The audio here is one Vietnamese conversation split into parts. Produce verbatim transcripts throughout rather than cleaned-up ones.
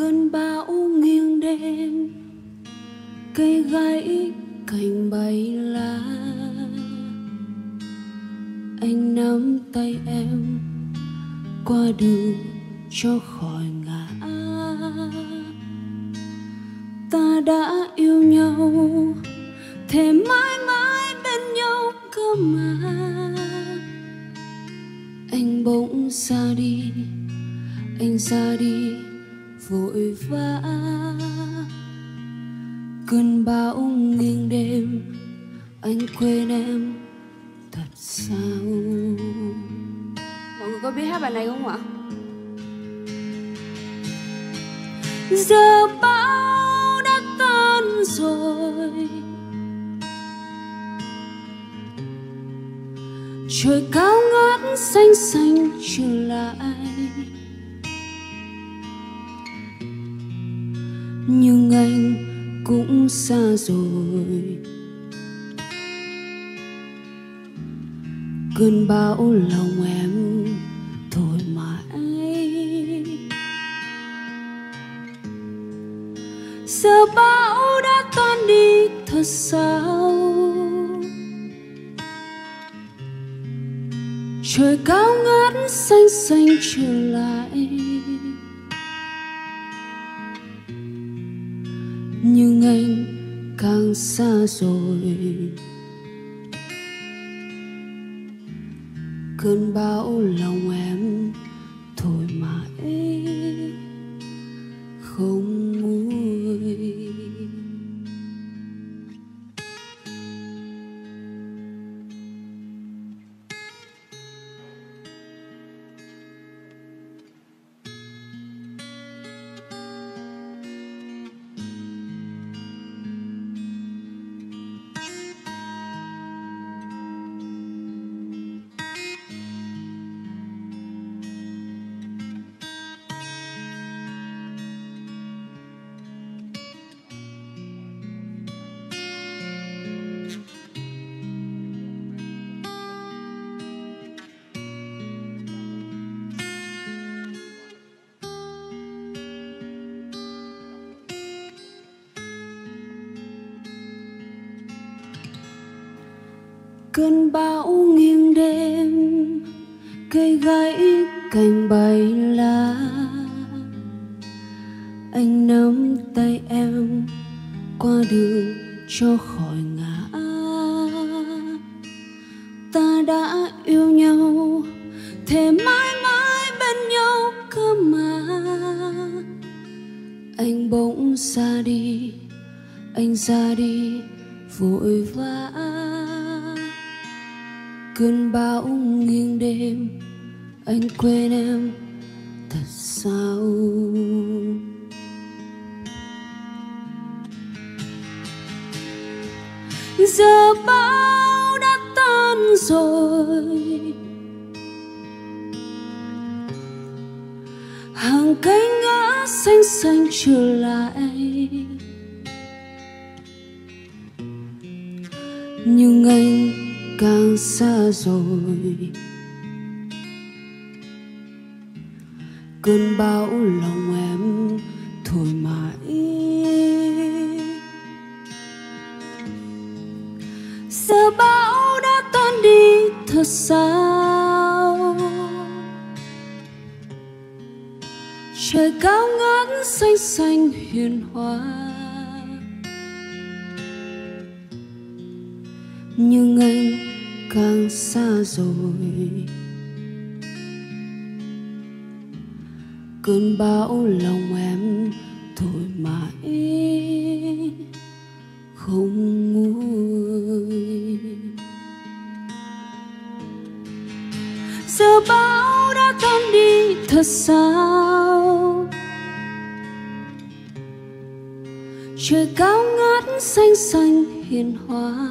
cơn bão nghiêng đêm, cây gãy cành bay lá. Anh nắm tay em qua đường cho khỏi ngã. Ta đã yêu nhau, thề mãi mãi bên nhau cơ mà. Anh bỗng ra đi, anh ra đi vội vã. Cơn bão nghiêng đêm, anh quên em thật sao. Mọi người có biết hát bài này không ạ? Giờ bão đã tan rồi, trời cao ngát xanh xanh trở lại. Nhưng anh cũng xa rồi. Cơn bão lòng em thổi mãi. Giờ bão đã tan đi thật sao. Trời cao ngát xanh xanh trở lại. Nhưng anh càng xa rồi. Cơn bão lòng em thổi mãi không nguôi. Cơn bão nghiêng đêm, cây gãy cành bay lá. Anh nắm tay em qua đường cho khỏi ngã. Ta đã yêu nhau, thề mãi mãi bên nhau cơ mà. Anh bỗng ra đi, anh ra đi vội vã. Cơn bão nghiêng đêm, anh quên em thật sao. Giờ bão đã tan rồi, hàng cây ngã xanh xanh trở lại. Nhưng anh càng xa rồi. Cơn bão lòng em thổi mãi. Giờ bão đã tan đi thật sao. Trời cao ngát xanh xanh hiền hòa. Nhưng anh càng xa rồi. Cơn bão lòng em thổi mãi không nguôi. Giờ bão đã tan đi thật sao. Trời cao ngát xanh xanh hiền hòa.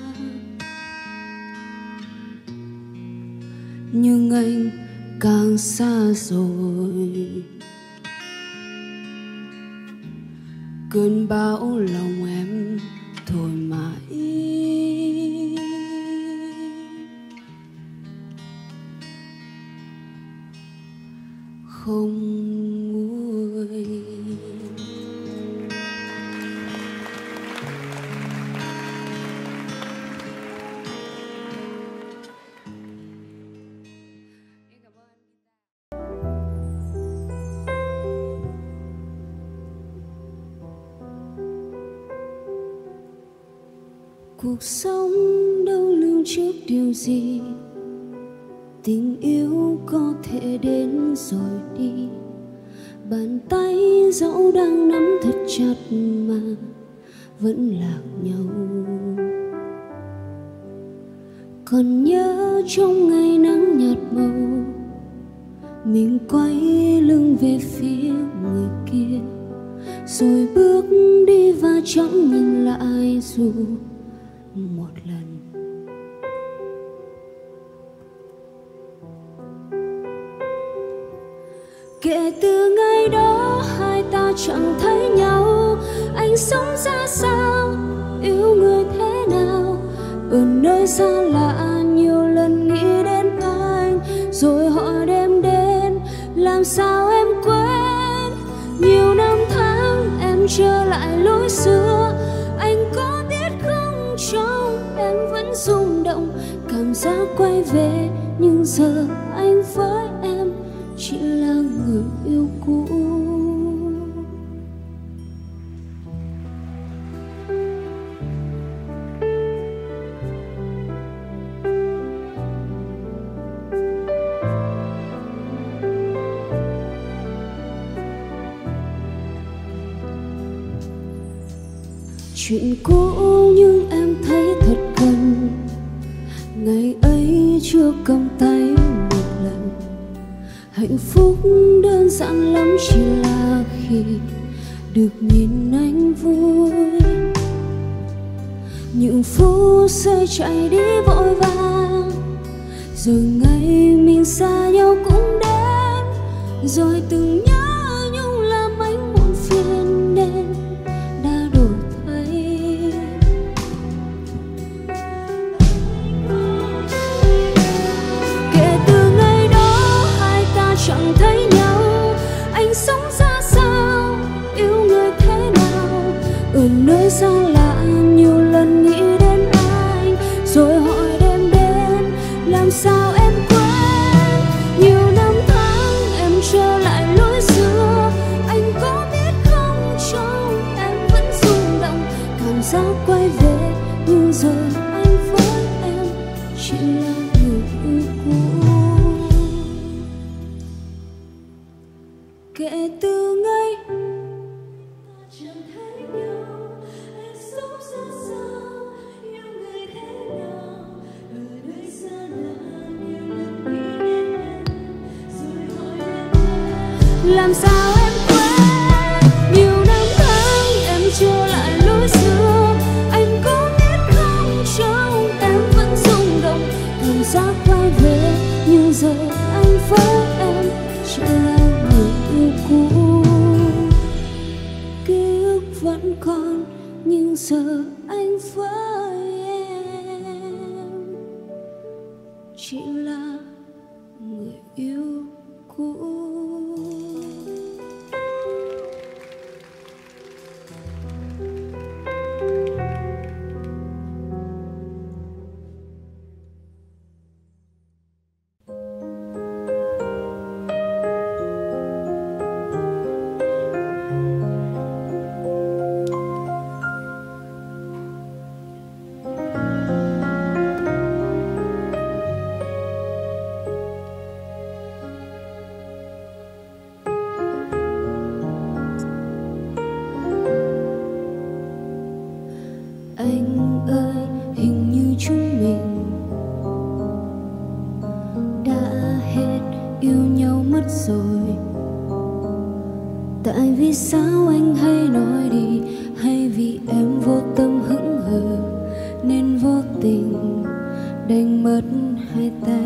Nhưng anh càng xa rồi. Cơn bão lòng em thổi mãi không nguôi. cuộc sống đâu lưu trước điều gì, tình yêu có thể đến rồi đi. Bàn tay dẫu đang nắm thật chặt mà vẫn lạc nhau. Còn nhớ trong ngày nắng nhạt màu, mình quay lưng về phía người kia, rồi bước đi và chẳng nhìn lại dù một lần. Kể từ ngày đó hai ta chẳng thấy nhau. Anh sống ra sao, yêu người thế nào, ở nơi xa lạ nhiều lần nghĩ đến anh, rồi hỏi đêm đến làm sao em quên. Nhiều năm tháng em trở lại lối xưa, anh có biết không, trong em vẫn rung động cảm giác quay về. Nhưng giờ anh với em chỉ là người yêu cũ. Chuyện cũ nhưng em thấy thật gần, ngày ấy chưa cầm tay một lần. Hạnh phúc đơn giản lắm chỉ là khi được nhìn anh vui. Những phút giây chạy đi vội vàng, rồi ngày mình xa nhau cũng đến. Rồi từng nhớ nhung làm anh muộn phiền nên đã đổi thay. Kể từ ngày đó hai ta chẳng thấy nhau. Anh sống ra sao, yêu người thế nào, ở nơi xa lạ nhiều lần nghĩ đến anh, rồi hỏi đêm đến làm sao em quên. Nhiều năm tháng em trở lại lối xưa, anh có biết không, trong em vẫn rung động cảm giác quay về. Nhưng giờ anh với em chỉ là người yêu cũ. Kể từ ngày chẳng thấy nhau, anh sống ra sao, yêu người thế nào, ở nơi xa lạ nhiều lần nghĩ đến em, rồi hỏi em làm sao em quên. Nhiều năm tháng em trở lại lối xưa, anh có biết không, trong em vẫn rung động cảm giác quay về. Nhưng giờ anh với em chỉ là người yêu cũ. Ký ức vẫn còn nhưng giờ anh với em chỉ là người yêu cũ. Anh ơi, hình như chúng mình đã hết yêu nhau mất rồi. Tại vì sao anh hay nói đi, hay vì em vô tâm hững hờ nên vô tình đánh mất hai ta.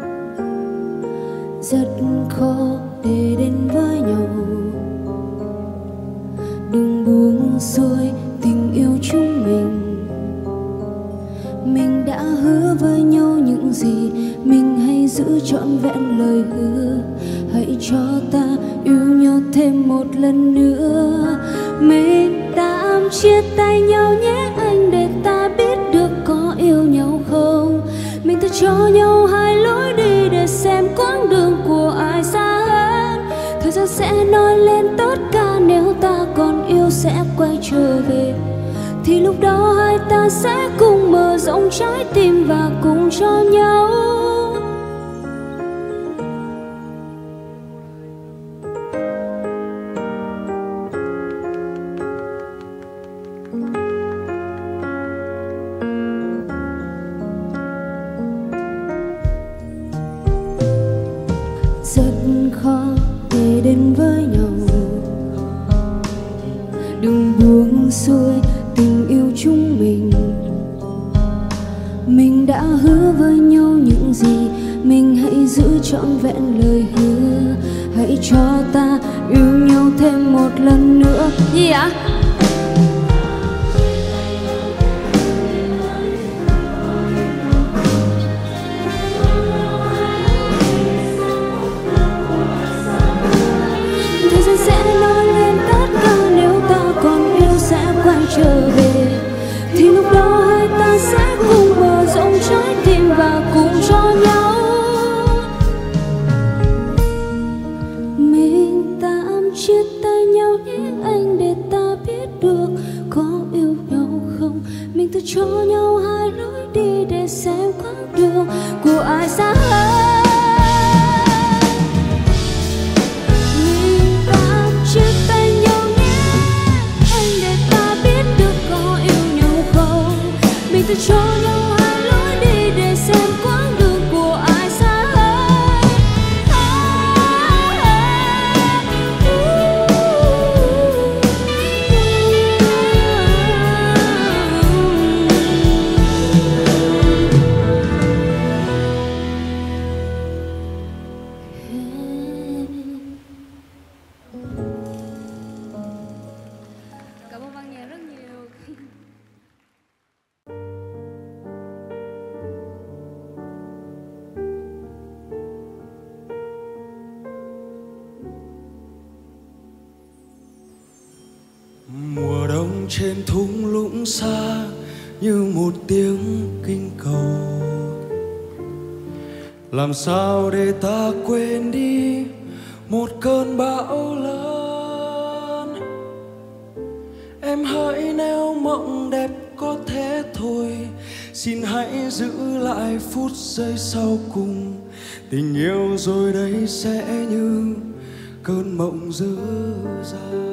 Rất khó để đến với nhau, đừng buông xuôi tình yêu chúng mình. Mình đã hứa với nhau những gì, mình hãy giữ trọn vẹn lời hứa. Hãy cho ta yêu nhau thêm một lần nữa. Mình tạm chia tay nhau nhé anh, để ta biết được có yêu nhau không. Mình ta cho nhau hai lối đi để xem quãng đường của ai xa hơn. Thời gian sẽ nói lên tất cả, nếu ta còn yêu sẽ quay trở về. thì lúc đó hai ta sẽ cùng mở rộng trái tim và cùng cho nhau. Rất khó để đến với nhau, đừng buông xuôi tình yêu chúng mình. Mình đã hứa với nhau những gì, mình hãy giữ trọn vẹn lời hứa. Hãy cho ta yêu nhau thêm một lần nữa. Gì ạ? Thời gian sẽ nói lên tất cả, nếu ta còn yêu sẽ quay trở về. Thì lúc đó hai ta sẽ cùng mở rộng trái tim và cùng cho nhau. Mình tạm chia tay nhau nhé anh, để ta biết được có yêu nhau không. Mình tự cho nhau hai lối đi để xem quãng đường của ai xa hơn. Tự cho nhau hai lối đi để xem quãng đường của ai xa hơn. Cảm ơn Văn Nhã rất nhiều. Mùa đông trên thung lũng xa như một tiếng kinh cầu. Làm sao để ta quên đi một cơn bão lớn. Em hãy nêu mộng đẹp có thế thôi, xin hãy giữ lại phút giây sau cùng. Tình yêu rồi đây sẽ như cơn mộng dở dang.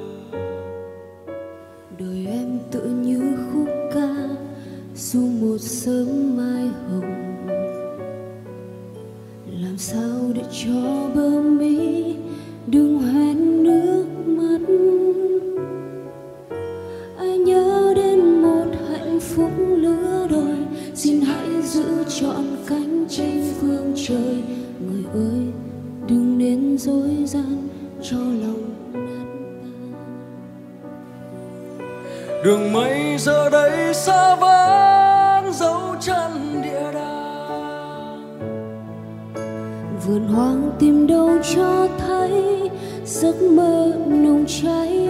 Đời em tựa như khúc ca dù một sớm mai hồng. Làm sao để cho bờ mi đừng hoen nước mắt. Ai nhớ đến một hạnh phúc lứa đôi, xin hãy giữ trọn cánh trên phương trời. Người ơi đừng nên dối gian cho lòng. Đường mây giờ đây xa vắng dấu chân địa đàng. Vườn hoang tìm đâu cho thấy giấc mơ nồng cháy.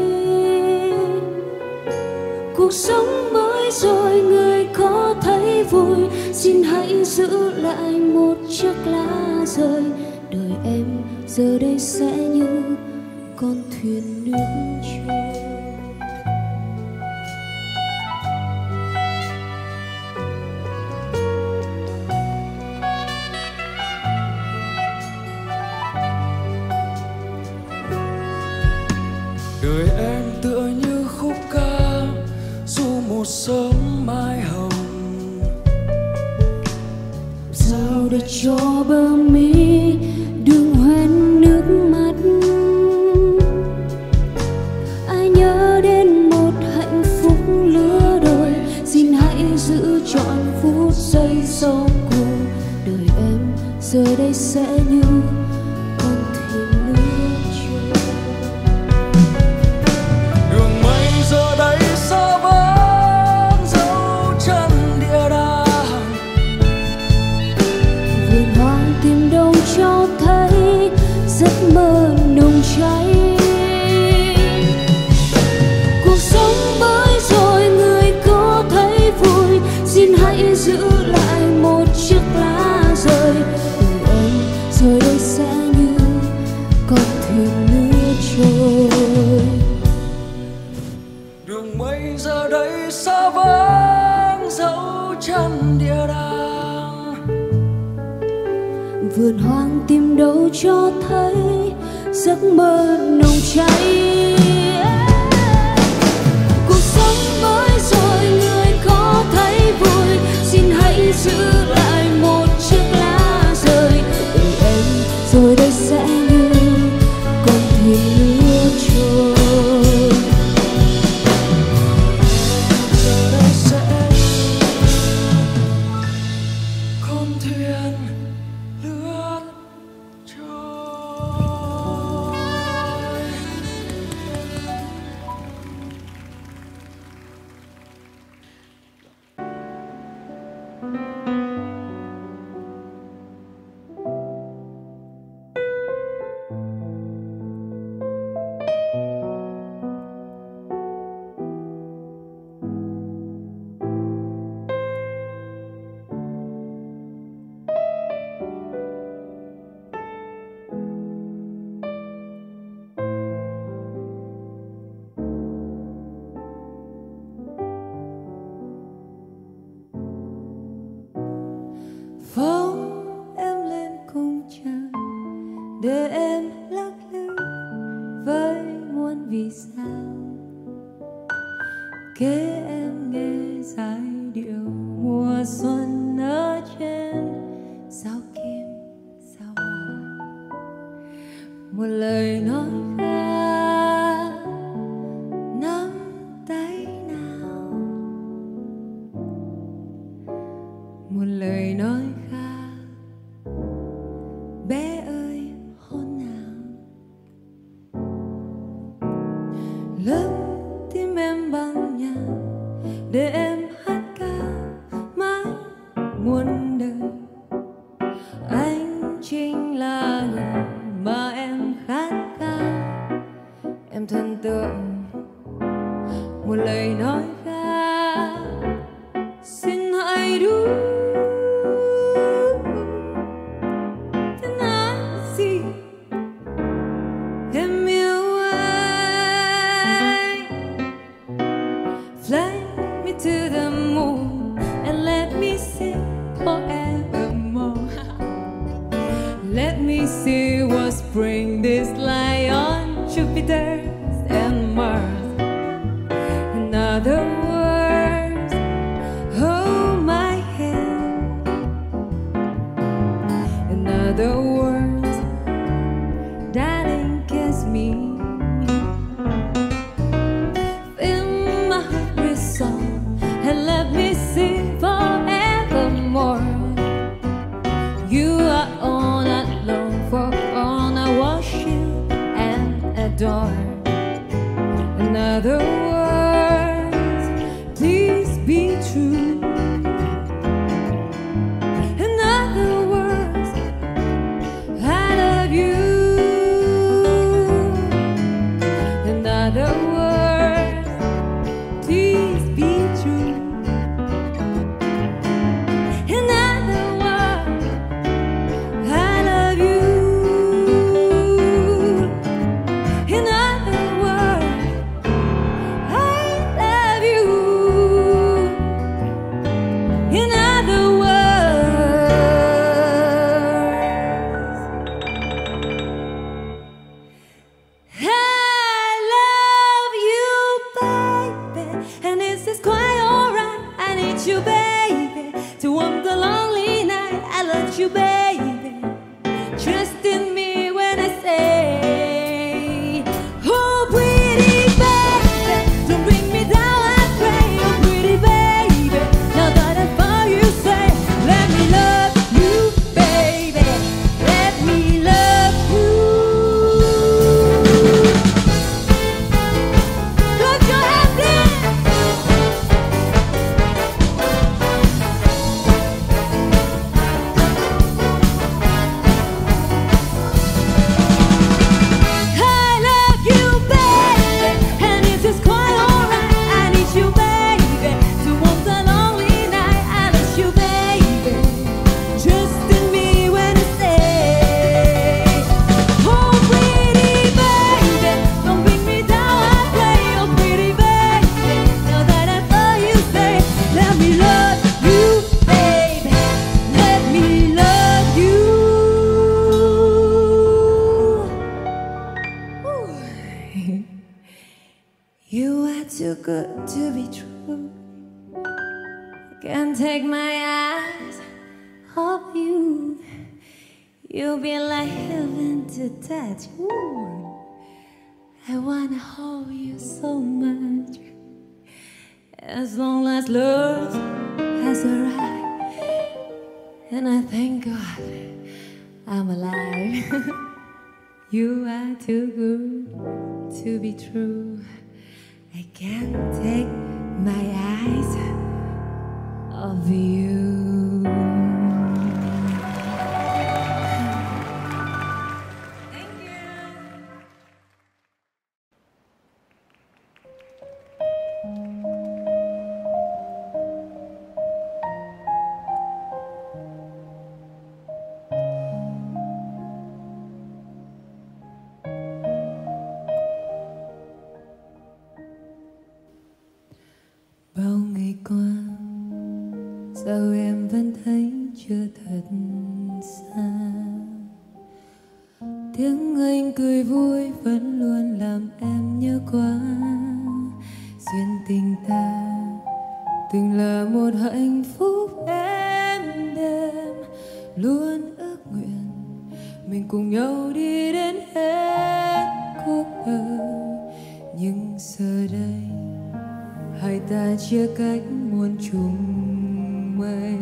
Cuộc sống mới rồi người có thấy vui, xin hãy giữ lại một chiếc lá rơi. Đời em giờ đây sẽ như con thuyền nước trôi. Đời em tựa như khúc ca dù một sớm mai hồng. Sao để cho bờ mi đừng hoen nước mắt. Ai nhớ đến một hạnh phúc lứa đôi, xin hãy giữ trọn phút giây sau cùng. Đời em giờ đây sẽ như con thuyền nước trôi. Đường mây giờ đây xa vắng dấu chân địa đàng. Vườn hoang tìm đâu cho thấy giấc mơ nồng cháy. Cuộc sống mới rồi người có thấy vui, xin hãy giữ lại một chiếc lá rơi. Đời em rồi đây sẽ đây xa vắng dấu chân địa đàng. Vườn hoang tìm đâu cho thấy giấc mơ nồng cháy. Cuộc sống mới rồi người có thấy vui, xin hãy giữ lại một chiếc lá rơi. Tình em rồi đây sẽ như con thuyền lướt trôi. Giờ đây sẽ con thuyền lướt trôi. Phóng em lên cung trăng để em lắc lư với muôn vì sao, kể em nghe giai điệu mùa xuân ở trên sao kim sao hoa. Một lời nói khác nắm tay nào, một lời nói bé ơi hôn nào. Lấp tim em bằng nhạc để em hát ca mãi muôn đời. Anh chính là người mà em khát khao, em thần tượng một lời nói khác. Xin hãy đúng to the moon and let me sing forevermore. Let me see what spring this lie on Jupiter and Mars. In other words, hold my hand. In other words, darling, kiss me. Fill my heart with song and let me sing forevermore. You are all I long for, all I worship and adore. In other words, please be true. In other words, I love you. In other words, please be true. I You are too good to be true. Can't take my eyes off you. You'll be like heaven to touch. Ooh. I wanna hold you so much. As long as love has arrived, and I thank God I'm alive. You are too good to be true. I can't take my eyes off you. Bao ngày qua sao em vẫn thấy chưa thật xa. Tiếng anh cười vui vẫn luôn làm em nhớ quá. Duyên tình ta từng là một hạnh phúc êm đềm. Luôn ước nguyện mình cùng nhau đi đến hết cuộc đời. Nhưng giờ đây hai ta chia cách muôn trùng mây.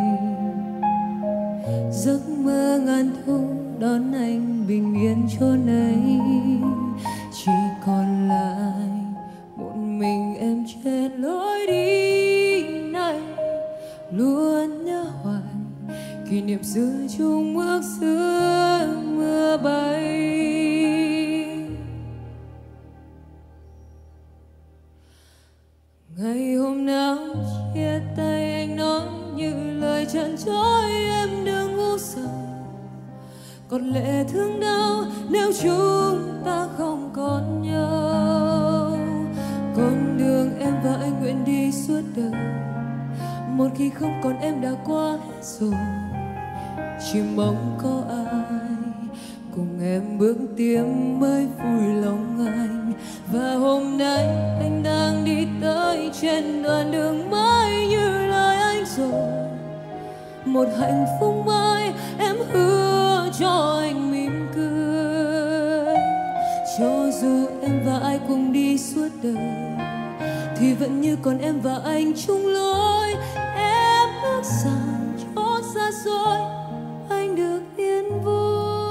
Giấc mơ ngàn thu đón anh bình yên chốn ấy. Chỉ còn lại một mình em trên lối đi này. Luôn nhớ hoài kỷ niệm xưa chung ước xưa mưa bay. Ngày hôm nào chia tay anh nói như lời tràn trối em đừng ngu sợ. Còn lệ thương đau nếu chúng ta không còn nhau. Con đường em và anh nguyện đi suốt đời. Một khi không còn em đã qua hết rồi. Chỉ mong có ai cùng em bước tiếp mới vui lòng anh. Và hôm nay anh đang đi tới trên đoạn đường mới như lời anh rồi. Một hạnh phúc mới em hứa cho anh mỉm cười. Cho dù em và ai cùng đi suốt đời thì vẫn như còn em và anh chung lối. Em ước rằng cho xa xôi anh được yên vui.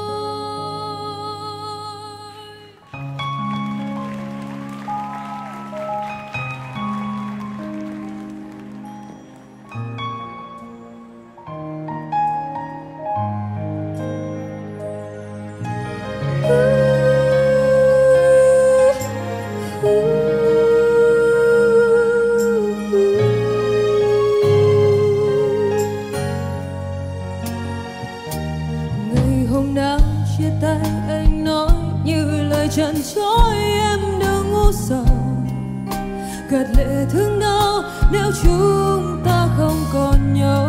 Trần trối em đừng ngu sợ. Gạt lệ thương đau nếu chúng ta không còn nhau.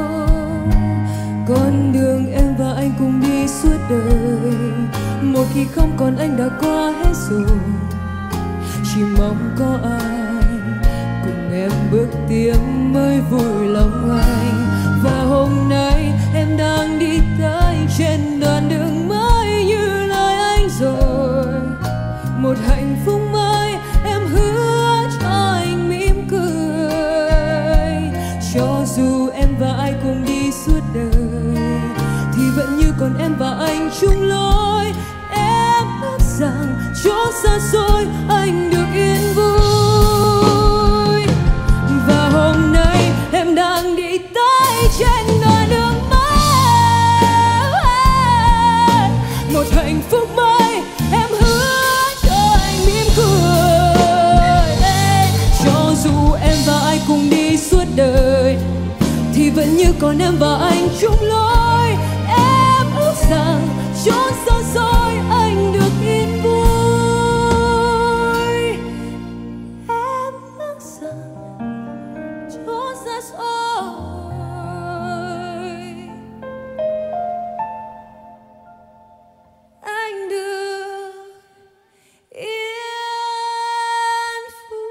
Con đường em và anh cùng đi suốt đời. Một khi không còn anh đã qua hết rồi. Chỉ mong có ai cùng em bước tiếp mới vui lòng anh. Và hôm nay em đang đi tới trên đoạn đường mới như lời anh rồi. Một hạnh phúc mới em hứa cho anh mỉm cười. Cho dù em và ai cùng đi suốt đời thì vẫn như còn em và anh chung lối. Em ước rằng cho xa xôi anh được yên vui. Và hôm nay em đang đi tới trên đoạn đường mới. Một hạnh phúc mới em hứa cùng đi suốt đời thì vẫn như còn em và anh chung lối. Em ước rằng chốn xa xôi anh được yên vui. Em ước rằng chốn xa xôi anh được yên vui.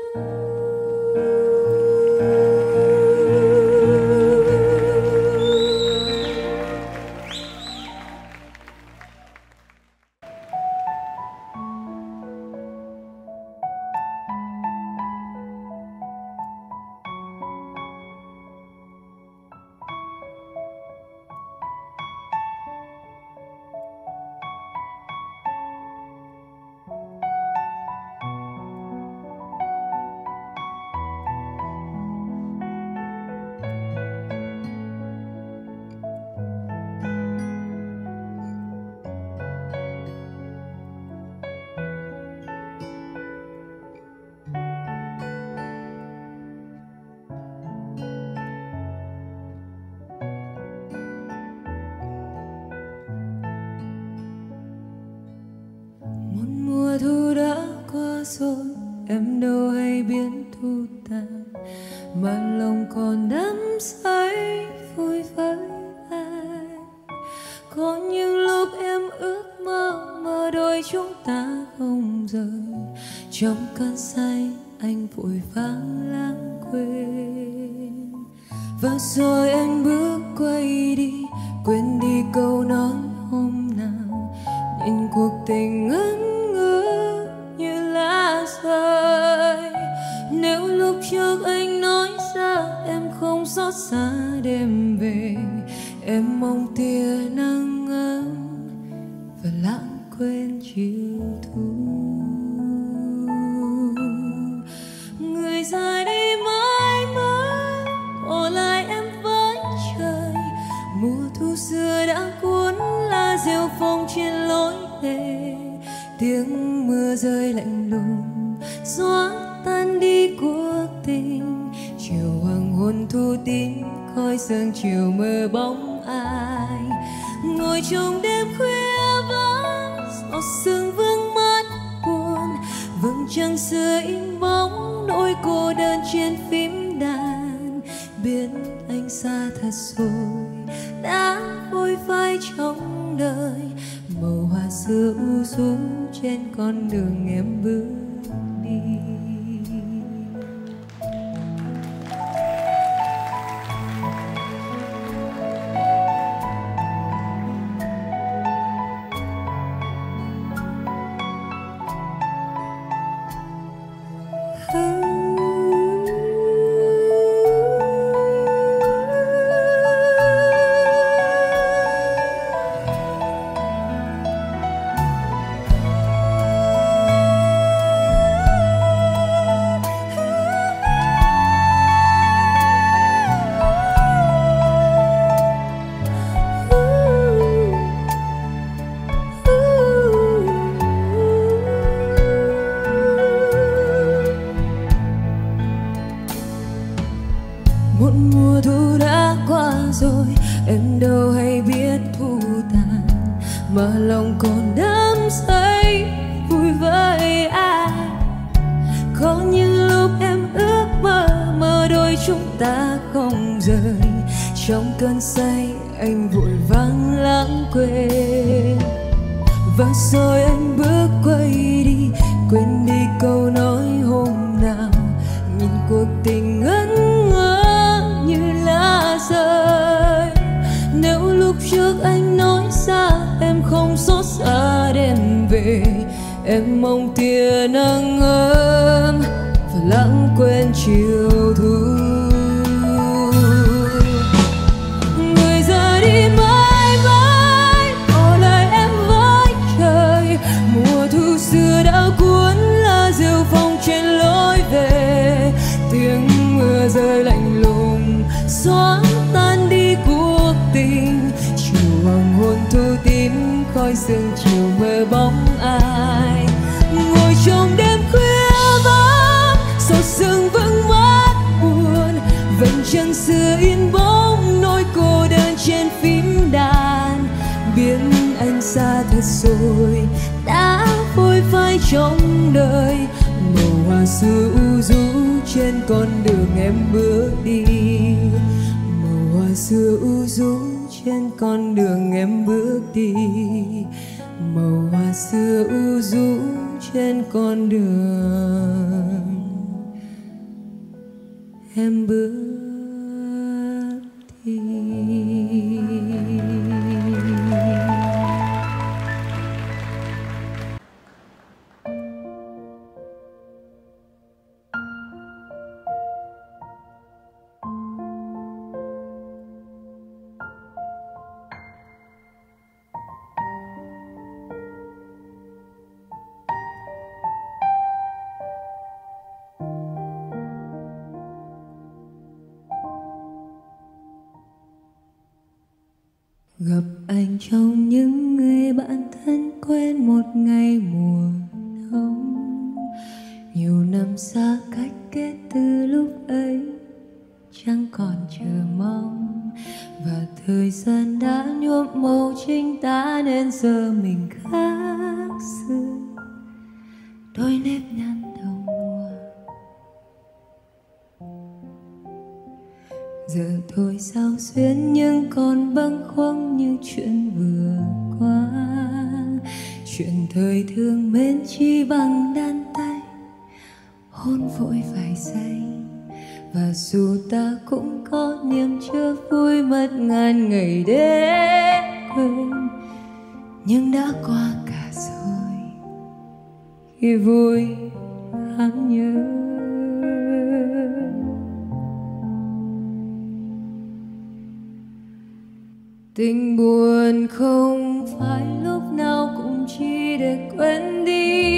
rồi em đâu hay biết thu tàn, mà lòng còn đắm say vui với anh. Có những lúc em ước mơ mơ đôi chúng ta không rời, trong cơn say anh vội vàng lãng quên. Và rồi anh bước quay đi, quên đi câu nói hôm nào, nhìn cuộc tình ngẩn ngơ như lá rơi. Nếu lúc trước anh nói ra em không xót xa đêm về, em mong tia nắng ấm và lãng quên chiều thu. Người ra đi mãi mãi, bỏ lại em với trời. Mùa thu xưa đã cuốn lá rêu phong trên lối về, tiếng mưa rơi lạnh lùng xóa tan đi cuộc tình. Chiều hoàng hôn thu tím khói sương chiều mơ bóng ai, ngồi trong đêm khuya vắng giọt sương vương mắt buồn. Vầng trăng xưa in bóng nỗi cô đơn trên phím đàn, biết anh xa thật rồi đã vội phai trong đời. Màu hoa xưa u rũ trên con đường em bước đi. Một mùa thu đã qua rồi, em đâu hay biết thu tàn, mà lòng còn đắm say vui với ai. Có những lúc em ước mơ mơ đôi chúng ta không rời, trong cơn say anh vội vàng lãng quên. Và rồi anh bước quay đi, quên đi câu nói hôm nào, nhìn cuộc tình ngẩn ngơ như lá rơi. Nếu lúc trước anh nói ra em không xót xa đêm về, em mong tia nắng ấm và lãng quên chiều thu. Người ra đi mãi mãi, bỏ lại em với trời. Mùa thu xưa đã cuốn lá rêu phong trên lối về, tiếng mưa rơi lạnh lùng xóa tan đi cuộc tình. Chiều hoàng hôn thu tím khói sương chiều mơ bóng ai, ngồi trong đêm khuya vắng giọt sương vương mắt buồn. Vầng trăng xưa in bóng nỗi cô đơn trên phím đàn, biết anh xa thật rồi đã vội phai trong đời. Màu hoa xưa u rũ trên con đường em bước đi, màu hoa xưa u rũ trên con đường em bước đi, màu hoa xưa u rũ trên con đường em bước đi. Gặp anh trong những người bạn thân quen một ngày mùa đông, nhiều năm xa cách kết từ lúc ấy chẳng còn chờ mong. Và thời gian đã nhuộm màu chính ta nên giờ mình khác xưa. Đôi đôi nếp nhăn đầu mùa. Giờ thôi sao xuyên nhưng còn bâng khuâng như chuyện vừa qua. Chuyện thời thương mến chi bằng đan tay, hôn vội vài giây. Và dù ta cũng có niềm chưa vui mất ngàn ngày để quên, nhưng đã qua cả rồi, khi vui hãng nhớ. Tình buồn không phải lúc nào cũng chỉ để quên đi.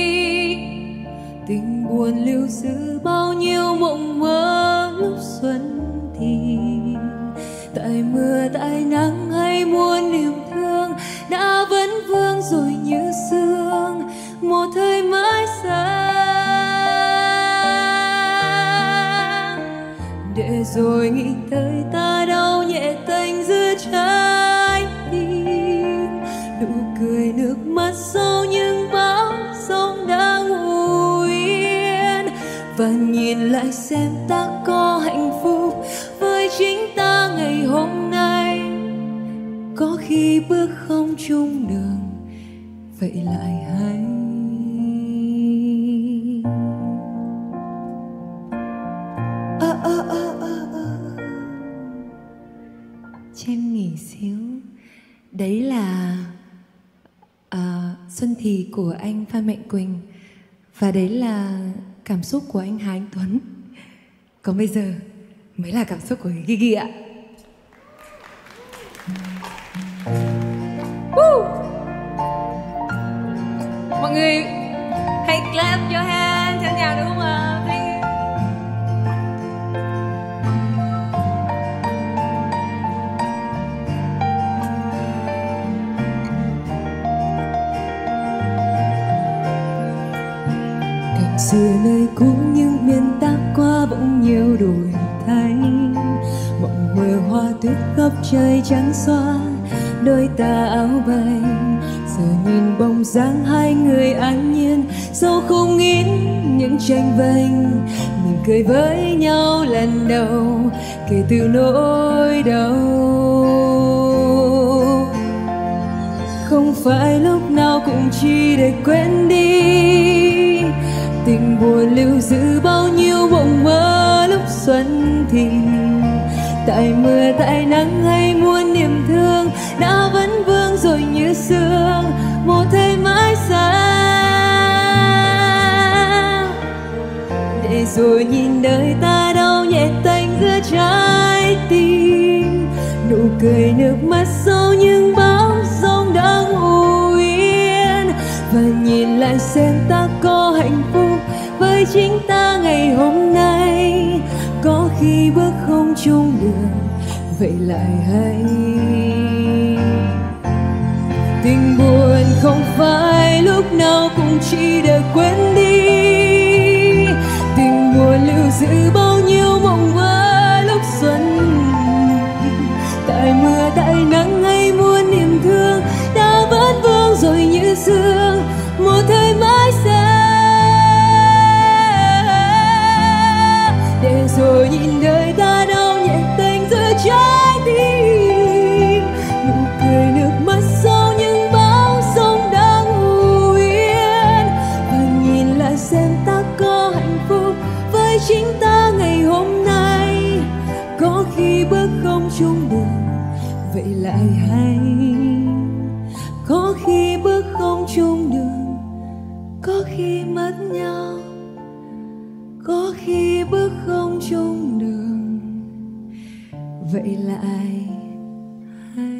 Tình buồn lưu giữ bao nhiêu mộng mơ lúc xuân thì. Tại mưa tại nắng hay muôn niềm thương đã vấn vương rồi như sương, một thời mãi sáng. Để rồi nghĩ tới ta đau nhẹ tênh giữa trái tim, nụ cười nước mắt sau những bão giông đã ngủ yên. Và nhìn lại xem ta có hạnh phúc với chính ta ngày hôm nay. Có khi bước không chung đường, vậy lại hay. À, à, à, à, à. Cho em nghỉ xíu. Đấy là à, Xuân Thì của anh Phan Mạnh Quỳnh. Và đấy là cảm xúc của anh Hà Anh Tuấn. Còn bây giờ mới là cảm xúc của Gigi ạ. Woo! Mọi người hãy clap your hands cho nhạc được không ạ? Xưa nơi cũ những miền ta qua bỗng nhiều đổi thay. Mộng mơ hoa tuyết góc trời trắng xóa đôi ta áo bay. Giờ nhìn bóng dáng hai người an nhiên, dẫu không nghĩ những tranh vênh. Mình cười với nhau lần đầu kể từ nỗi đau. Không phải lúc nào cũng chỉ để quên đi. Tình buồn lưu giữ bao nhiêu mộng mơ lúc xuân thì. Tại mưa tại nắng hay muôn niềm thương đã vấn vương rồi như sương, một thời mãi sáng. Để rồi nhìn đời ta đau nhẹ tênh giữa trái tim, nụ cười nước mắt sau những bão giông đã ngủ yên. Và nhìn lại xem ta có hạnh phúc với chính ta ngày hôm nay. Có khi bước không chung đường, vậy lại hay. Tình buồn không phải lúc nào cũng chỉ để quên đi. Tình buồn lưu giữ bao nhiêu mộng mơ lúc xuân. Tại mưa tại nắng hay muôn niềm thương đã vấn vương rồi như sương, một thời mãi xa. Để rồi nhìn đời ta đau nhẹ tênh giữa trái tim, nụ cười nước mắt sau những bão giông đã ngủ yên. Và nhìn lại xem ta có hạnh phúc với chính ta ngày hôm nay. Có khi bước không chung đường, vậy lại hay. Có khi bước không chung đường, có khi mất nhau. Có khi bước không chung đường, vậy lại hay.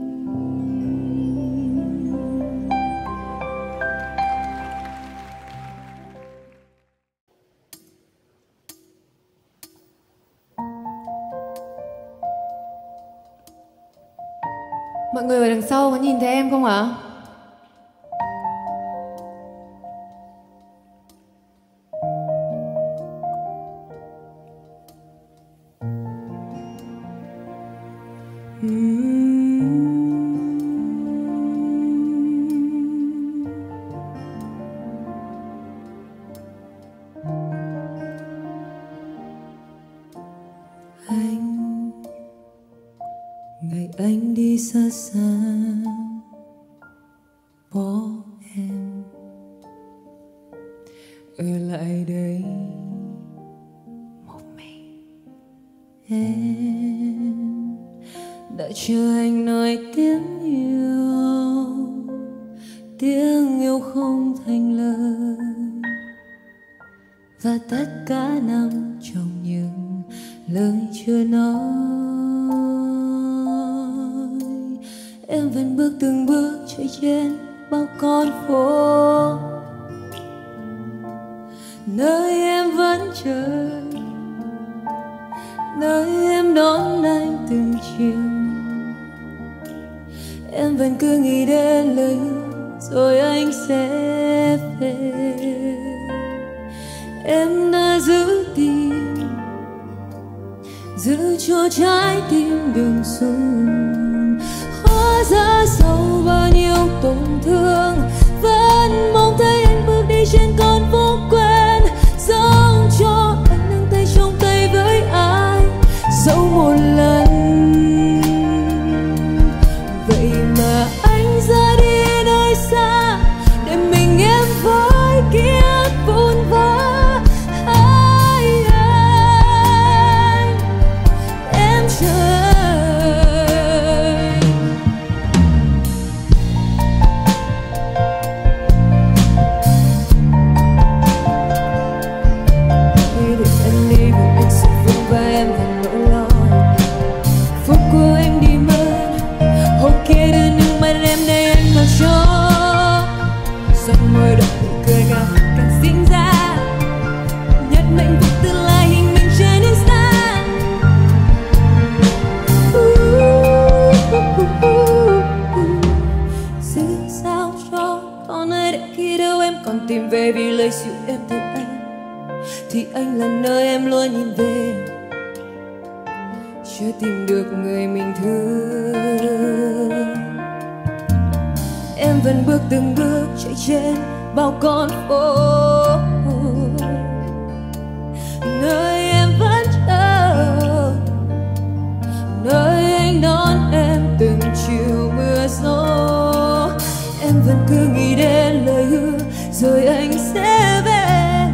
Mọi người ở đằng sau có nhìn thấy em không ạ? anh đi xa xa bỏ em ở lại đây một mình. Em đã chờ anh nói tiếng yêu, tiếng yêu không thành lời, và tất cả nằm trong những lời chưa nói. Em vẫn bước từng bước chạy trên bao con phố, nơi em vẫn chờ, nơi em đón anh từng chiều. Em vẫn cứ nghĩ đến lời hứa rồi anh sẽ về. Em đã giữ tim, giữ cho trái tim đừng run. Hóa ra sau bao nhiêu tổn thương, vẫn mong thấy anh bước đi trên con phố quen, giống cho anh nâng tay trong tay với ai dẫu một lần. Vậy mà anh ra đi nơi xa để mình em với ký ức vụn vỡ. Ai anh, em chờ tìm về vì lời dịu em từ anh, thì anh là nơi em luôn nhìn về. Chưa tìm được người mình thương, em vẫn bước từng bước chạy trên bao con phố, nơi em vẫn chờ, nơi anh đón em từng chiều mưa gió. Em vẫn cứ nghĩ đến lời hứa rồi anh sẽ về.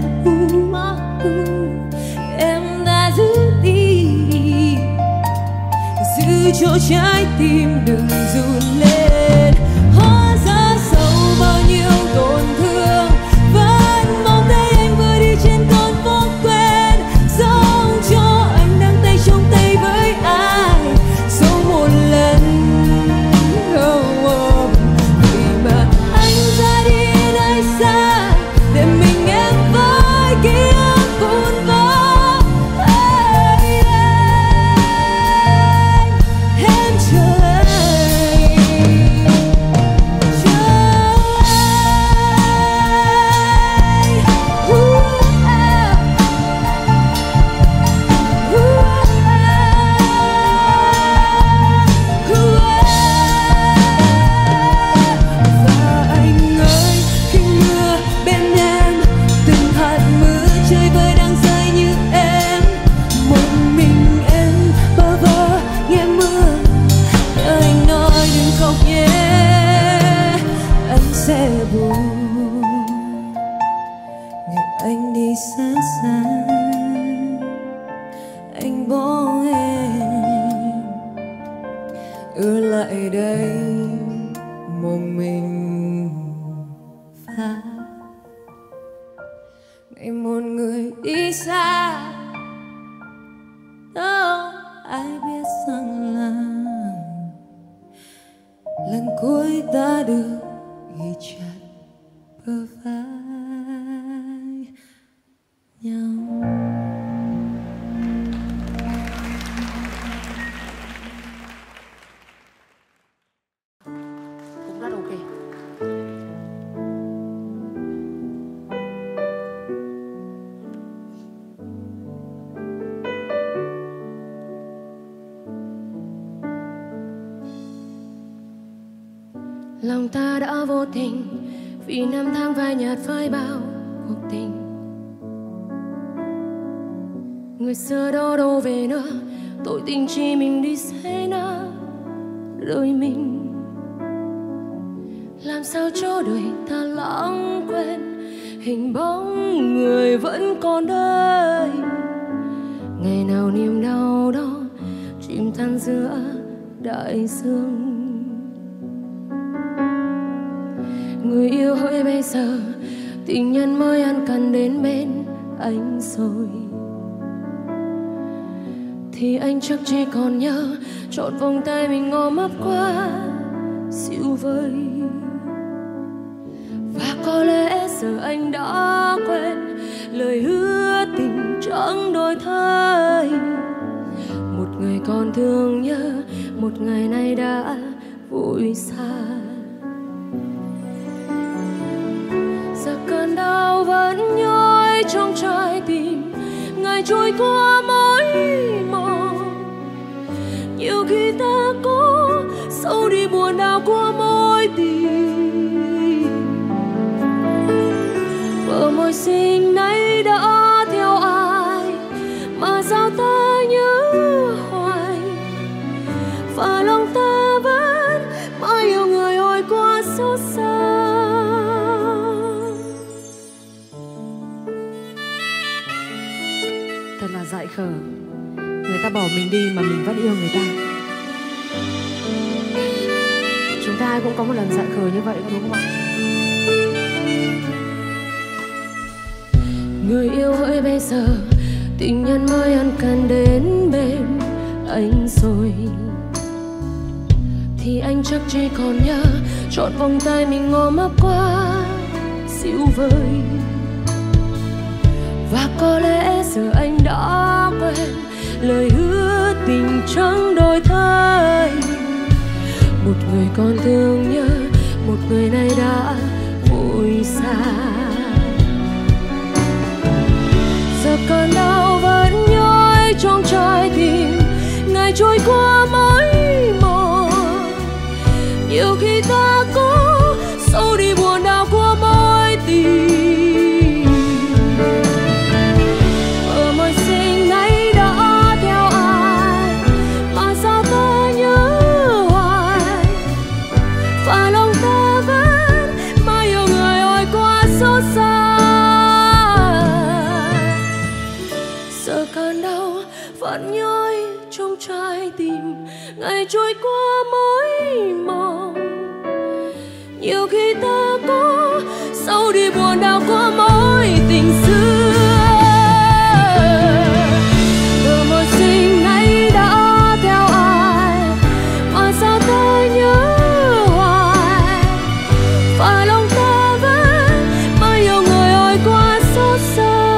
Em đã giữ đi, giữ cho trái tim đừng run lên. Hóa ra sau bao nhiêu tổn thương, vẫn mong thấy anh vừa đi trên con phố quen, giống cho anh đang tay trong tay với ai dẫu một lần. Oh, oh. Vì mà anh ra đi nơi xa để mình em với ký ức vụn vỡ. Hey, hey, em chờ anh, chờ anh. Uh, ah. Uh, ah. Uh, ah. Và anh ơi, khi mưa bên em, từng hạt mưa chơi vơi đang rơi như em. Một mình em bơ vơ nghe mưa, nhớ anh nói đừng khóc nhé, anh sẽ buồn. Ngày anh đi xa xa, anh bỏ em ở lại đây một mình phá. Ngày một người đi xa, đâu ai biết rằng là lần cuối ta được ghi chặt bờ vai nhau. Cũng rất ok. Lòng ta đã vô tình vì năm tháng phai nhạt phai bao cuộc tình. Người xưa đâu đâu về nữa, tội tình chỉ mình đi say nỡ. đôi mình. Làm sao cho đời ta lãng quên hình bóng người vẫn còn đây. Ngày nào niềm đau đó chìm than giữa đại dương. Người yêu hỡi bây giờ tình nhân mới ăn cần đến bên anh rồi, thì anh chắc chỉ còn nhớ trọn vòng tay mình ôm ấp qua dịu vơi. Và có lẽ giờ anh đã quên lời hứa tình chẳng đổi thay. Một người còn thương nhớ, một ngày nay đã vội xa. Giờ cơn đau vẫn nhói trong trái tim, ngày trôi qua mỗi mòn. Nhiều khi ta có sâu đi buồn đau qua mối tình. Bờ môi xinh nay đã theo ai mà sao ta nhớ hoài. Và lòng ta vẫn mãi yêu người hồi qua xót xa. Thật là dại khờ, người ta bỏ mình đi mà mình vẫn yêu người ta. Chúng ta ai cũng có một lần dại khờ như vậy đúng không ạ? Người yêu hỡi bây giờ tình nhân mới ăn cần đến bên anh rồi, thì anh chắc chỉ còn nhớ trọn vòng tay mình ôm ấp qua dịu vơi. Và có lẽ giờ anh đã quên lời hứa tình chẳng đổi thay. Một người còn thương nhớ, một người nay đã vội xa. Giờ cơn đau vẫn nhói trong trái tim, ngày trôi qua mỗi mòn. Nhiều khi ta có sâu đi buồn đau qua mối tình. Ở môi xinh nay đã theo ai mà sao ta nhớ hoài. Và lòng ta vẫn mãi yêu người hồi qua xót xa. Giờ cơn đau vẫn nhói trong trái tim, ngày trôi qua mỗi mòn. Nhiều khi ta có sâu đi buồn đau qua mối tình xưa. Bờ môi xinh nay đã theo ai mà sao ta nhớ hoài. Và lòng ta vẫn mãi yêu người hồi qua xót xa.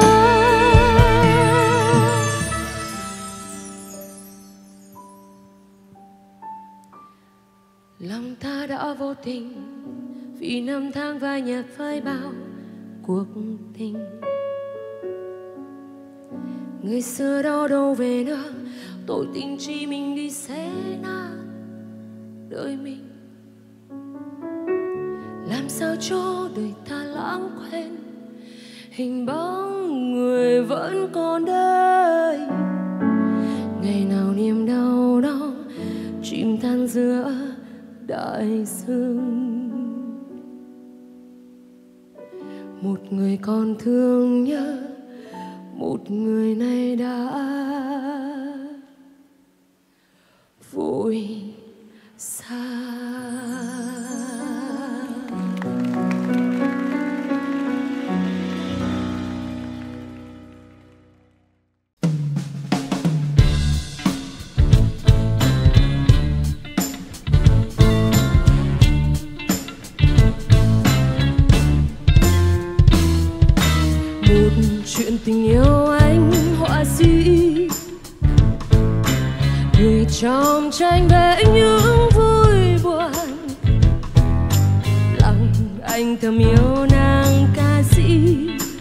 Lòng ta đã vô tình vì năm tháng phai nhạt phai bao cuộc tình. Người xưa đâu đâu về nữa, tội tình chi mình đi xé nát đời mình. Làm sao cho đời ta lãng quên hình bóng người vẫn còn đây. Ngày nào niềm đau đó chìm than giữa đại dương. Một người còn thương nhớ, một người nay đã vội xa. Chuyện tình yêu anh họa sĩ, người trong tranh vẽ những vui buồn. Lòng anh thầm yêu nàng ca sĩ,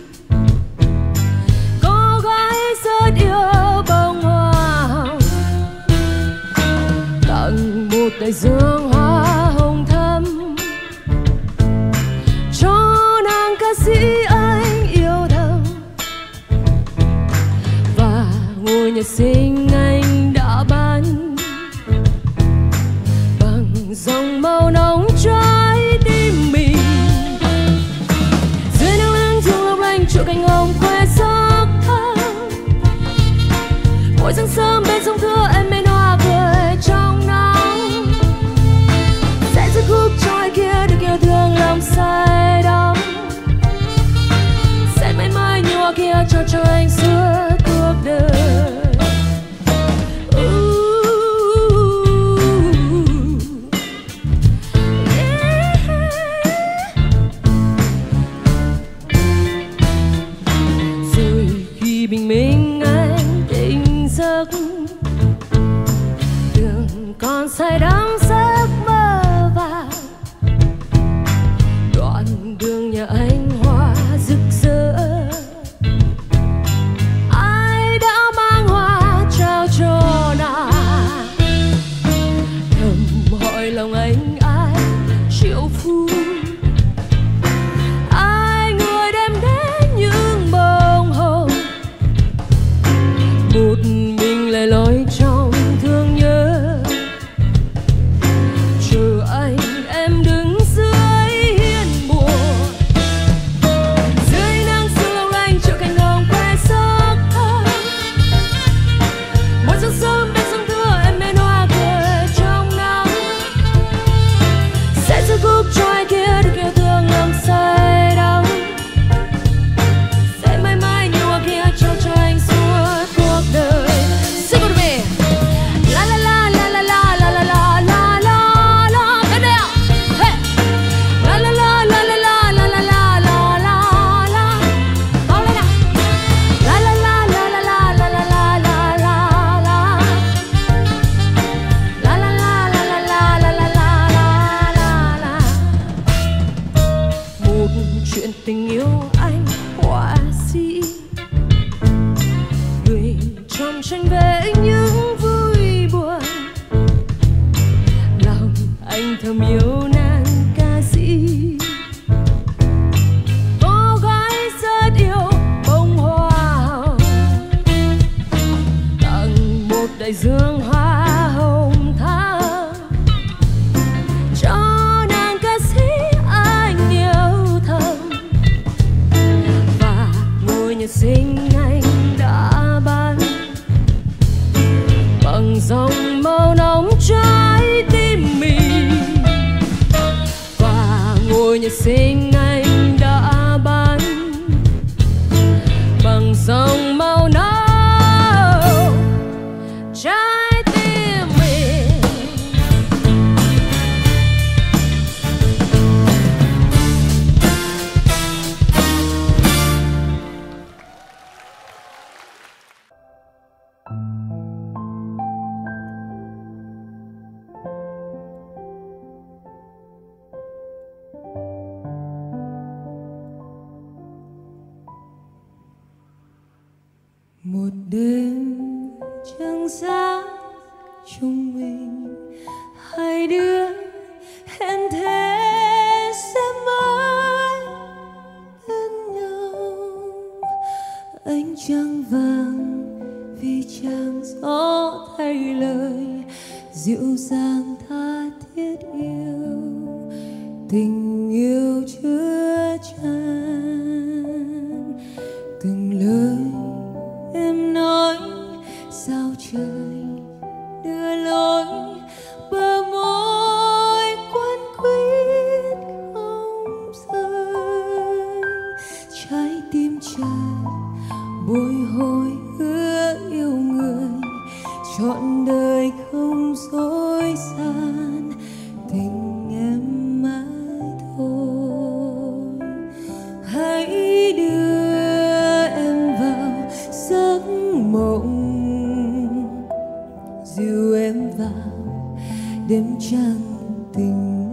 cô gái rất yêu bông hoa hồng, tặng một đại dương hoa hồng thắm cho nàng ca sĩ anh yêu thầm. Ngôi nhà xinh anh đã bán bằng dòng màu nóng trái tim mình. Dưới nắng lưng chuông lấp lánh chỗ cánh hồng khoe sắc thắm. Mỗi sáng sớm bên sông thưa em bên hoa cười trong nắng. Sẽ giữ khúc cho ai kia được yêu thương lòng say đắm. Sẽ mãi mãi như hoa kia cho cho anh suốt cuộc đời. Bình minh anh tỉnh giấc, đường còn say đắm giấc mơ vàng. Đoạn đường nhà anh hoa rực rỡ, ai đã mang hoa trao cho nàng. Thầm hỏi lòng anh ai triệu phu, ai người đem đến những bông hồng. Một mình lại lối trong thương nhớ, chờ anh em đứng dưới hiên buồn. Dưới nắng sương long lanh chỗ cánh hồng khoe sắc thắm. Một giấc sớm bên sông thưa em bên hoa cười trong nắng. Sẽ giữ khúc cho ai kia được yêu thương lòng say đắm. Sẽ mãi mãi như hoa kia trao cho anh suốt cuộc đời. Sing with me. La la la la la la la la la la la la. Come down. Hey. La la la la la la la la la la la la. All right now. La la la la la la la la la la la la. La la la la la la la la la la la. Một chuyện tình yêu anh họa sĩ gửi trong tranh vẽ những vui buồn. Lòng anh thầm yêu nàng ca sĩ, cô gái rất yêu bông hoa hồng. Tặng một đại dương hoa hồng thắm cho nàng ca sĩ anh yêu thầm. Và ngôi nhà xinh anh đã bán bằng dòng màu nóng trái tim mình. Và ngôi nhà xinh anh đã bán bằng dòng màu nóng trái tim mình. Một đêm trăng sáng chúng mình, hai đứa hẹn thề sẽ mãi bên nhau. Ánh trăng vàng vì chàng gió thay lời dịu dàng tha thiết yêu. Tình yêu chứa chan từng lời em nói, sao trời đưa lối bờ môi quấn quýt không rời. Trái tim chợt bồi hồi hứa yêu người, trọn đời không dối gian. Tình em mãi thôi, hãy đưa em vào giấc mộng, dìu em vào đêm trăng tình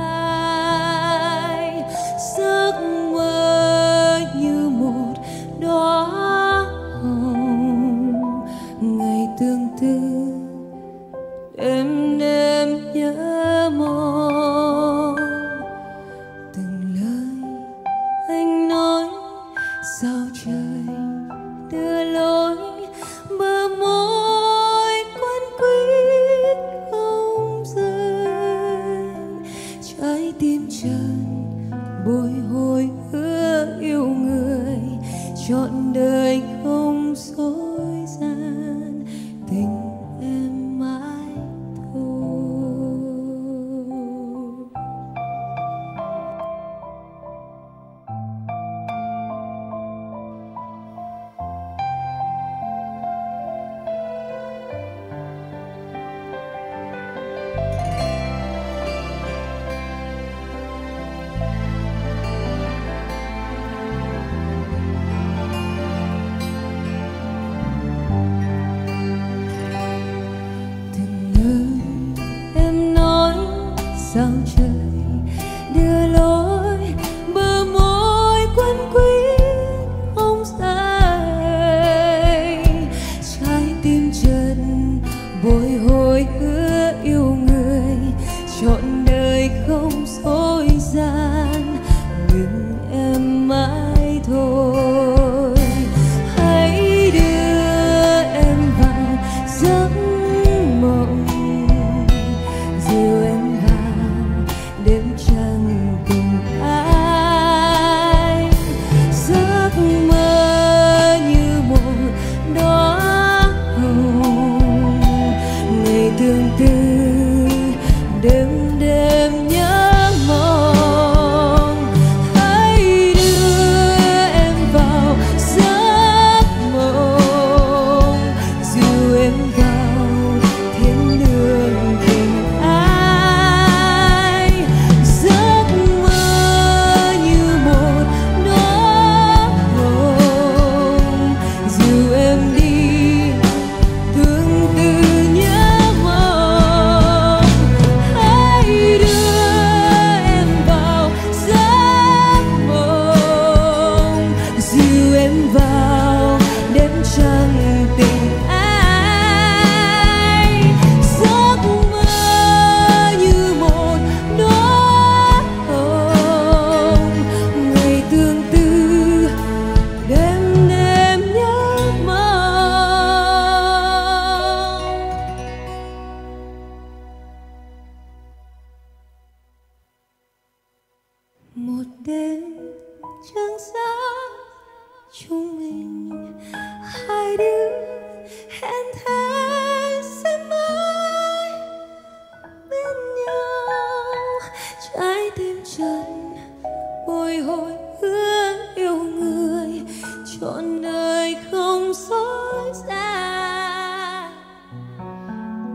ai. Giấc mơ như một đóa hồng, ngày tương tư đêm đêm nhớ mong. Từng lời anh nói sao trời đưa lối bờ môi quấn quýt không rời.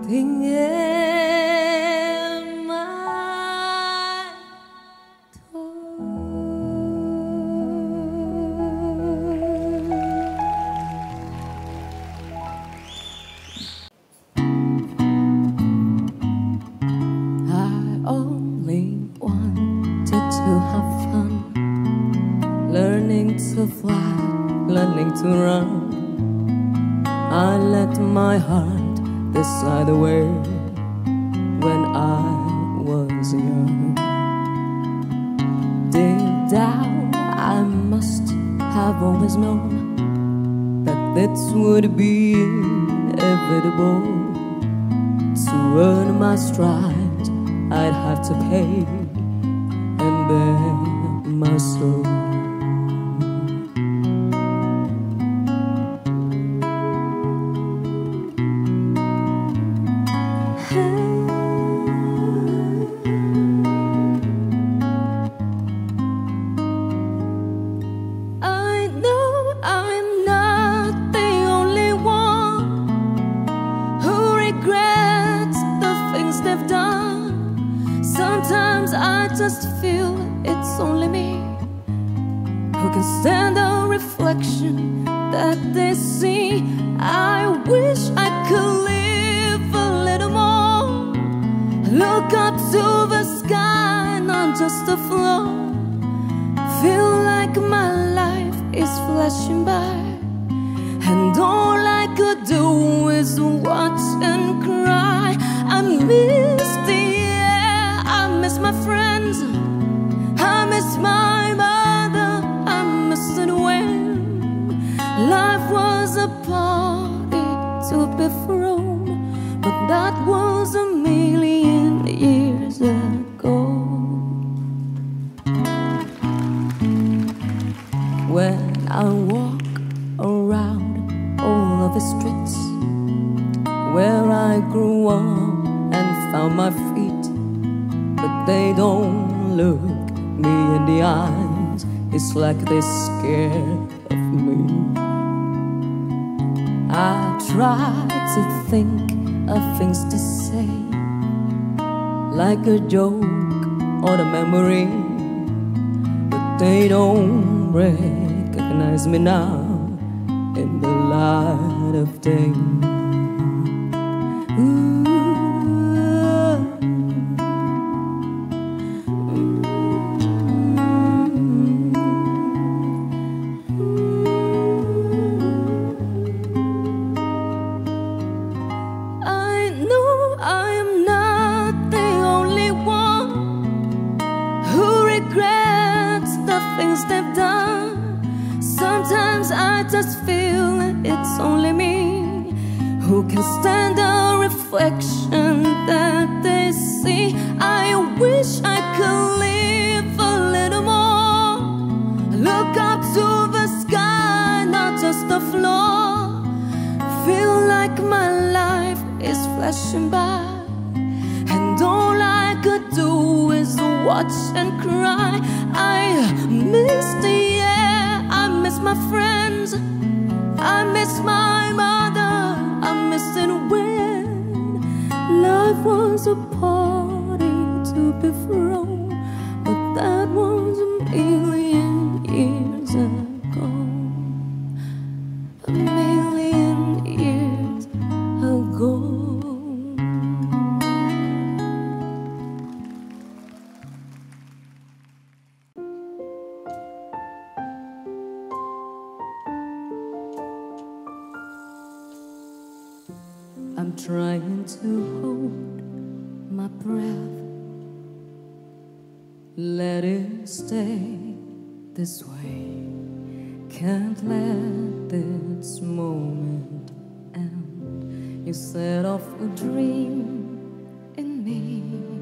tình em mãi thôi. I only wanted to have fun, learning to fly, learning to run. I let my heart decide the way when I was young. Deep down, I must have always known that this would be inevitable. To earn my stripes, I'd have to pay and bare my soul. Sometimes I just feel it's only me who can stand the reflection that they see. I wish I could live a little more, look up to the sky, not just the floor. Feel like my life is flashing by, and all I could do is watch and cry. I miss the I miss my friends, I miss my mother, I miss it when life was a party to be thrown, but that was a million years ago. When I walk around all of the streets where I grew up and found my feet, but they don't look me in the eyes. It's like they're scared of me. I try to think of things to say, like a joke or a memory, but they don't recognize me now in the light of day. Ooh. They've done. Sometimes I just feel it's only me who can stand the reflection that they see. I wish I could live a little more, look up to the sky, not just the floor. Feel like my life is flashing by, and all I could do is watch and cry. I miss the air, I miss my friends, I miss my mother, I miss it when life was a party to be thrown, but that was a million years ago. A million years ago. I'm trying to hold my breath, let it stay this way. Can't let this moment end. You set off a dream in me,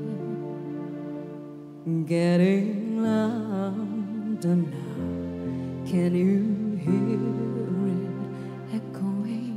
getting louder now. Can you hear it echoing?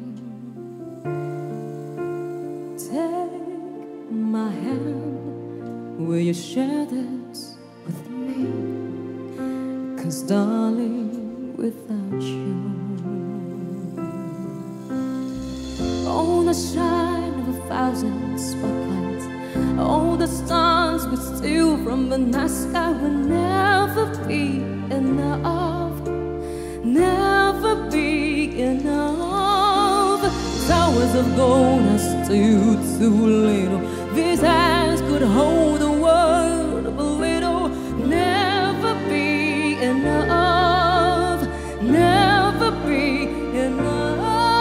Take my hand, will you share this with me? 'Cause darling, without you, on the shine of a thousand spotlights. All the stars we steal from the night sky will never be enough, never be enough. Towers of gold are still too little. These hands could hold the world of a little. Never be enough, never be enough.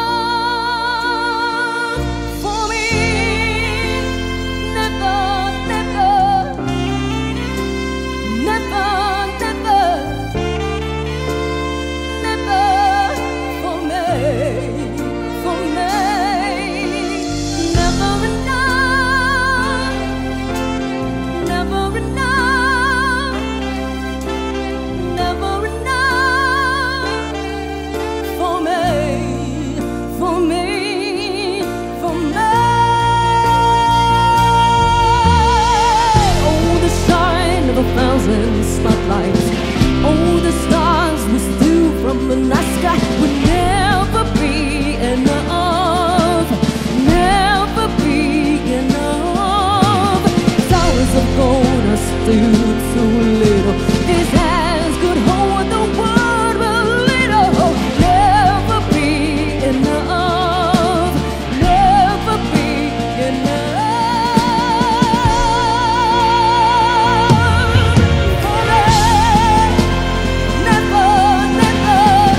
For me, never, never, never, never, never. For me, for me, never enough, never enough, never enough. For me, for me, for me. Oh, the shine of a thousand spotlights. Oh, the stars we steal from the night sky will never be enough, never be enough. Towers of gold are still too little. These hands could hold the world a little. Never be enough, never be enough. For me, never, never,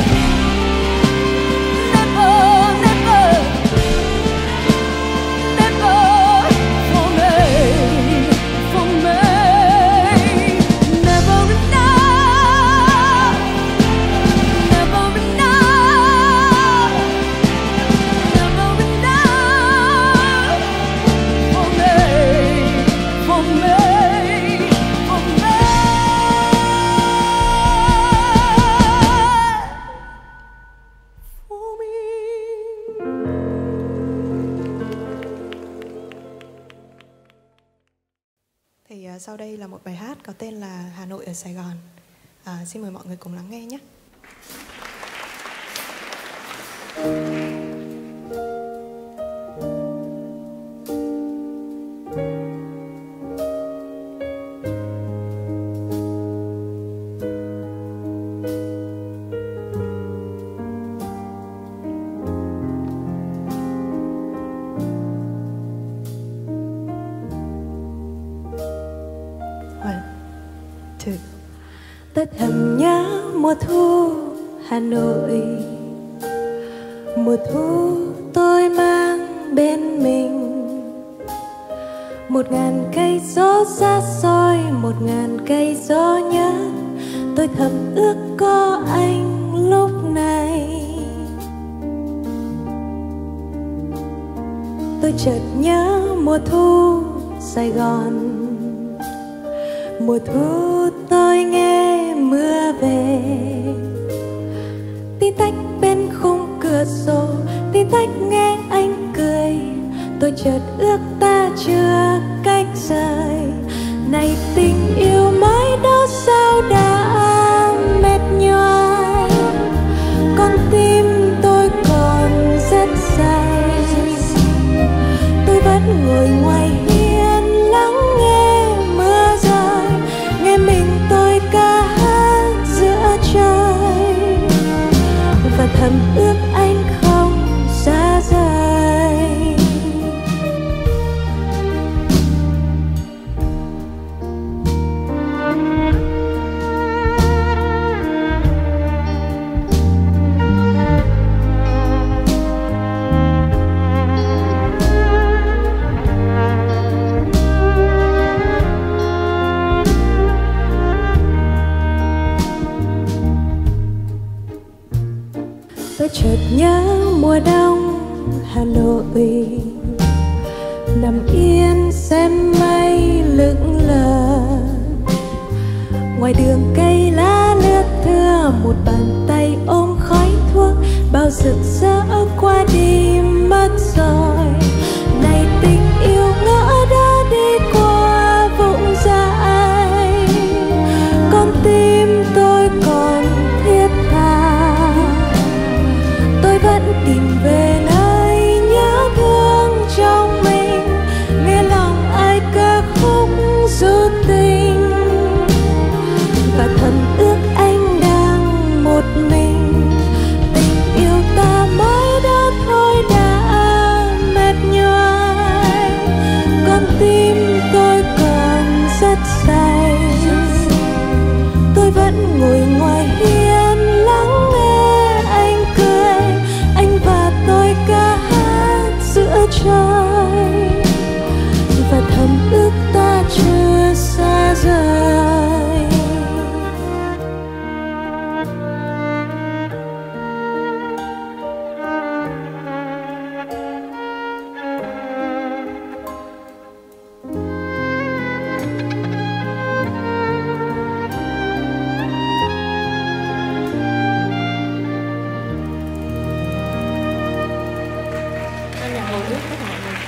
never, never, never. For me, for me, never enough, never enough, never enough. For me, for me, for me. For me. Thì à, sau đây là một bài hát có tên là Hà Nội ở Sài Gòn. À, xin mời mọi người cùng lắng nghe nhé. One, two. Tôi thầm nhớ mùa thu Hà Nội, mùa thu tôi mang bên mình một ngàn cây số xa xôi, một ngàn cây số nhớ. Tôi thầm ước có anh lúc này. Tôi chợt nhớ mùa thu Sài Gòn, mùa thu tôi nghe mưa về. Tí tách bên khung cửa sổ, tí tách nghe anh cười. Tôi chợt ước ta chưa cách rời. Này tình yêu mãi đó sao đã mệt nhoài. Con tim tôi còn rất dài. Tôi vẫn ngồi ngoài hiên lắng nghe mưa rơi, nghe mình tôi ca hát giữa trời và thầm ước anh không xa rời. Tôi chợt nhớ mùa đông Hà Nội, nằm yên xem mây lững lờ. Ngoài đường cây lá lướt thưa, một bàn tay ôm khói thuốc, bao rực rỡ qua đi mất rồi. Này tình yêu ngỡ đã đi qua vụng dại, con tim tôi còn thiết tha. Tôi vẫn tìm về nơi nhớ thương trong mình. biết tất cả mọi người.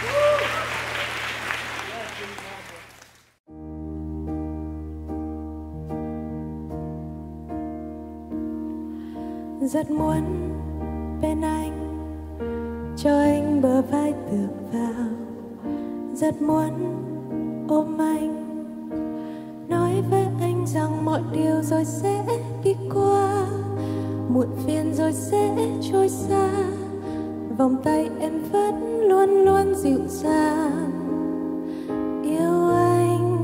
Rất muốn bên anh, cho anh bờ vai tựa vào. Rất muốn ôm anh, nói với anh rằng mọi điều rồi sẽ đi qua, muộn phiền rồi sẽ trôi xa. Vòng tay em vẫn luôn luôn dịu dàng yêu anh.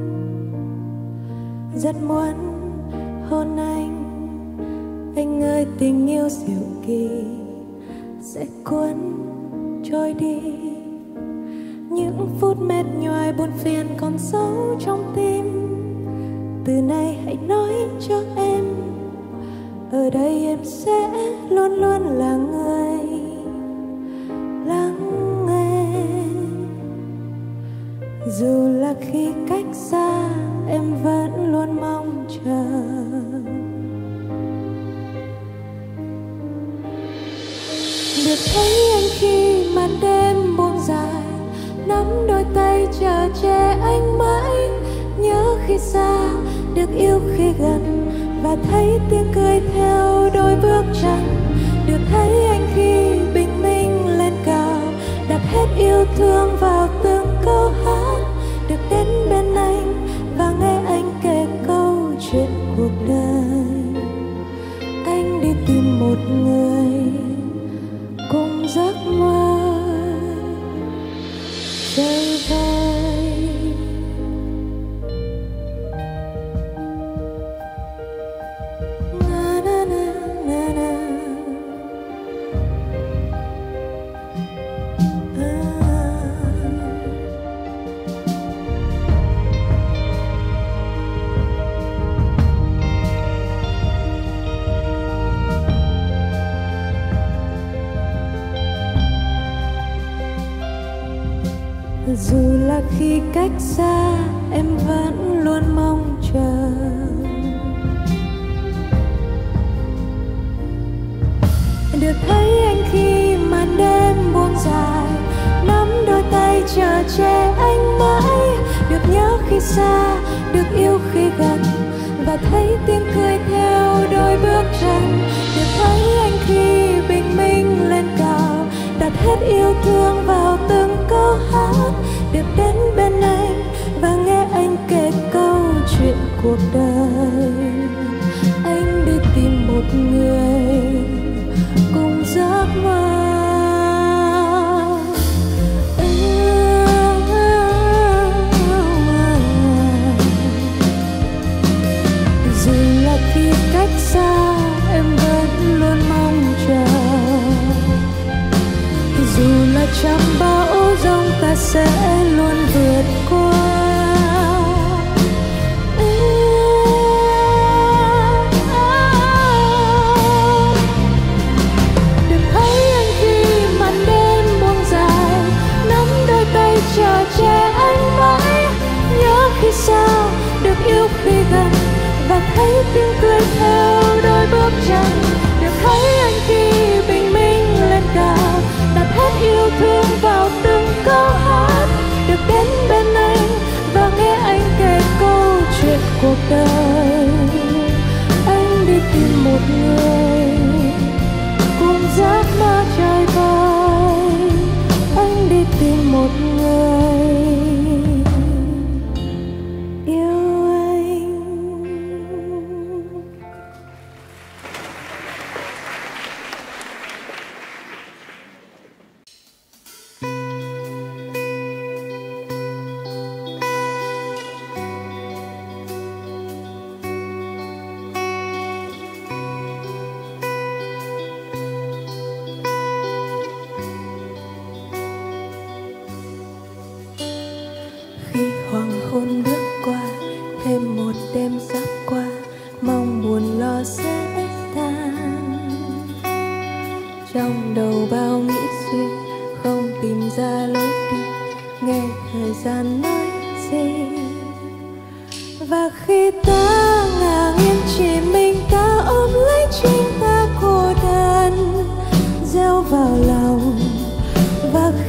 Rất muốn hôn anh, anh ơi tình yêu diệu kỳ sẽ cuốn trôi đi những phút mệt nhoài buồn phiền còn giấu trong tim. Từ nay hãy nói cho em, ở đây em sẽ luôn luôn là người lắng nghe. Dù là khi cách xa em vẫn luôn mong chờ. Được thấy anh khi màn đêm buông dài, nắm đôi tay chờ che anh mãi. Nhớ khi xa, được yêu khi gần, và thấy tiếng cười theo đôi bước chân. Được thấy anh khi bình minh lên cao, đặt hết yêu thương vào từng câu hát. Được đến bên anh và nghe anh kể câu chuyện cuộc đời. Anh đi tìm một người cùng giấc mơ chơi vơi. Na na na na na. Dù là khi cách xa em vẫn luôn mong chờ. Được thấy anh khi màn đêm buông dài, nắm đôi tay chờ che anh mãi. Được nhớ khi xa, được yêu khi gần, và thấy tiếng cười theo đôi bước chân. Được thấy anh khi bình minh lên cao, đặt hết yêu thương vào từng câu hát. Được đến bên anh và nghe anh kể câu chuyện cuộc đời. Anh đi tìm một người cùng giấc mơ. Dù là khi cách xa em vẫn luôn mong chờ. Dù là trăm bão giông ta sẽ luôn vượt qua. Được thấy anh khi màn đêm buông dài, nắm đôi tay chờ che anh mãi. Nhớ khi xa, được yêu khi gần, và thấy tiếng cười theo đôi bước chân. Được thấy anh khi bình minh lên cao, đặt hết yêu thương vào từng câu hát. Được đến bên anh và nghe anh kể câu chuyện cuộc đời. Anh đi tìm một người cùng giấc mơ chơi vơi. Anh đi tìm một người yêu anh. Khi hoàng hôn bước qua, thêm một đêm sắp qua, mong buồn lo sẽ tan. Trong đầu bao nghĩ suy, không tìm ra lối đi, nghe thời gian nói gì. Và khi ta ngả nghiêng chỉ mình ta ôm lấy chính ta cô đơn, gieo vào lòng. Và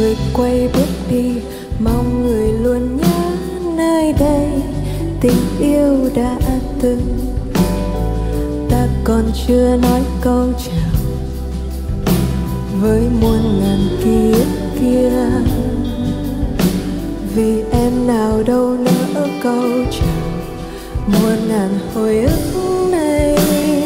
rồi quay bước đi, mong người luôn nhớ nơi đây tình yêu đã từng. Ta còn chưa nói câu chào với muôn ngàn ký ức kia, vì em nào đâu nỡ câu chào muôn ngàn hồi ức này.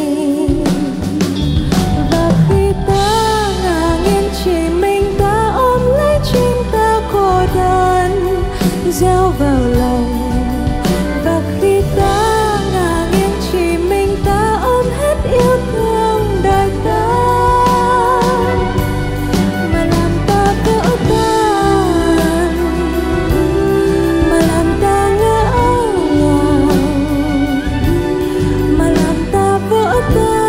Và khi ta ngả nghiêng chỉ mình ta ôm lấy chim ta cô đơn gieo vào lòng. Và khi ta ngả nghiêng chỉ mình ta ôm hết yêu thương đời ta, mà làm ta vỡ tan, mà làm ta ngỡ ngàng, mà làm ta vỡ tan.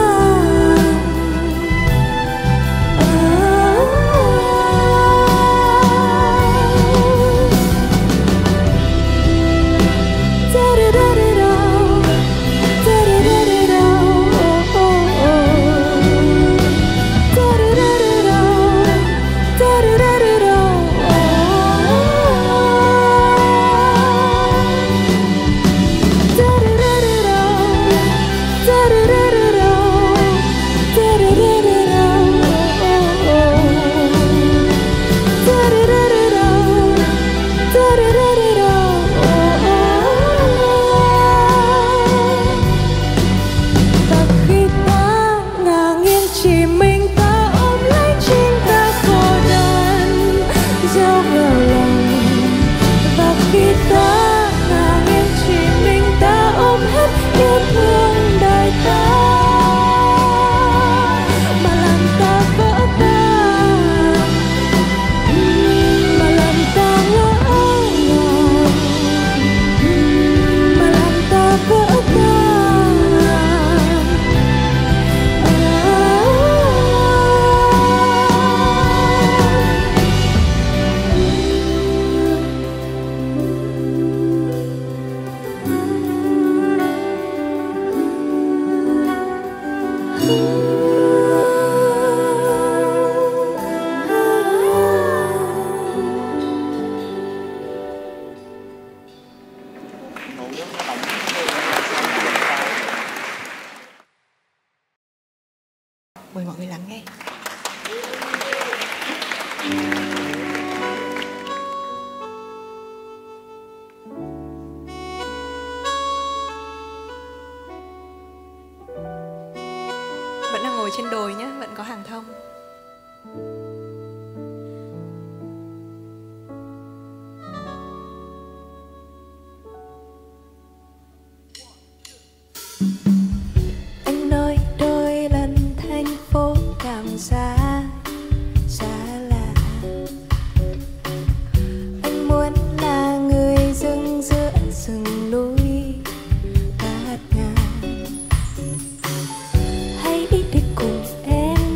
Mời mọi người lắng nghe. Vẫn đang ngồi trên đồi nhé, vẫn có hàng thông. Anh nói đôi lần thành phố cảm giác xa lạ. Anh muốn là người dưng giữa rừng núi bát ngát. Hãy đi cùng em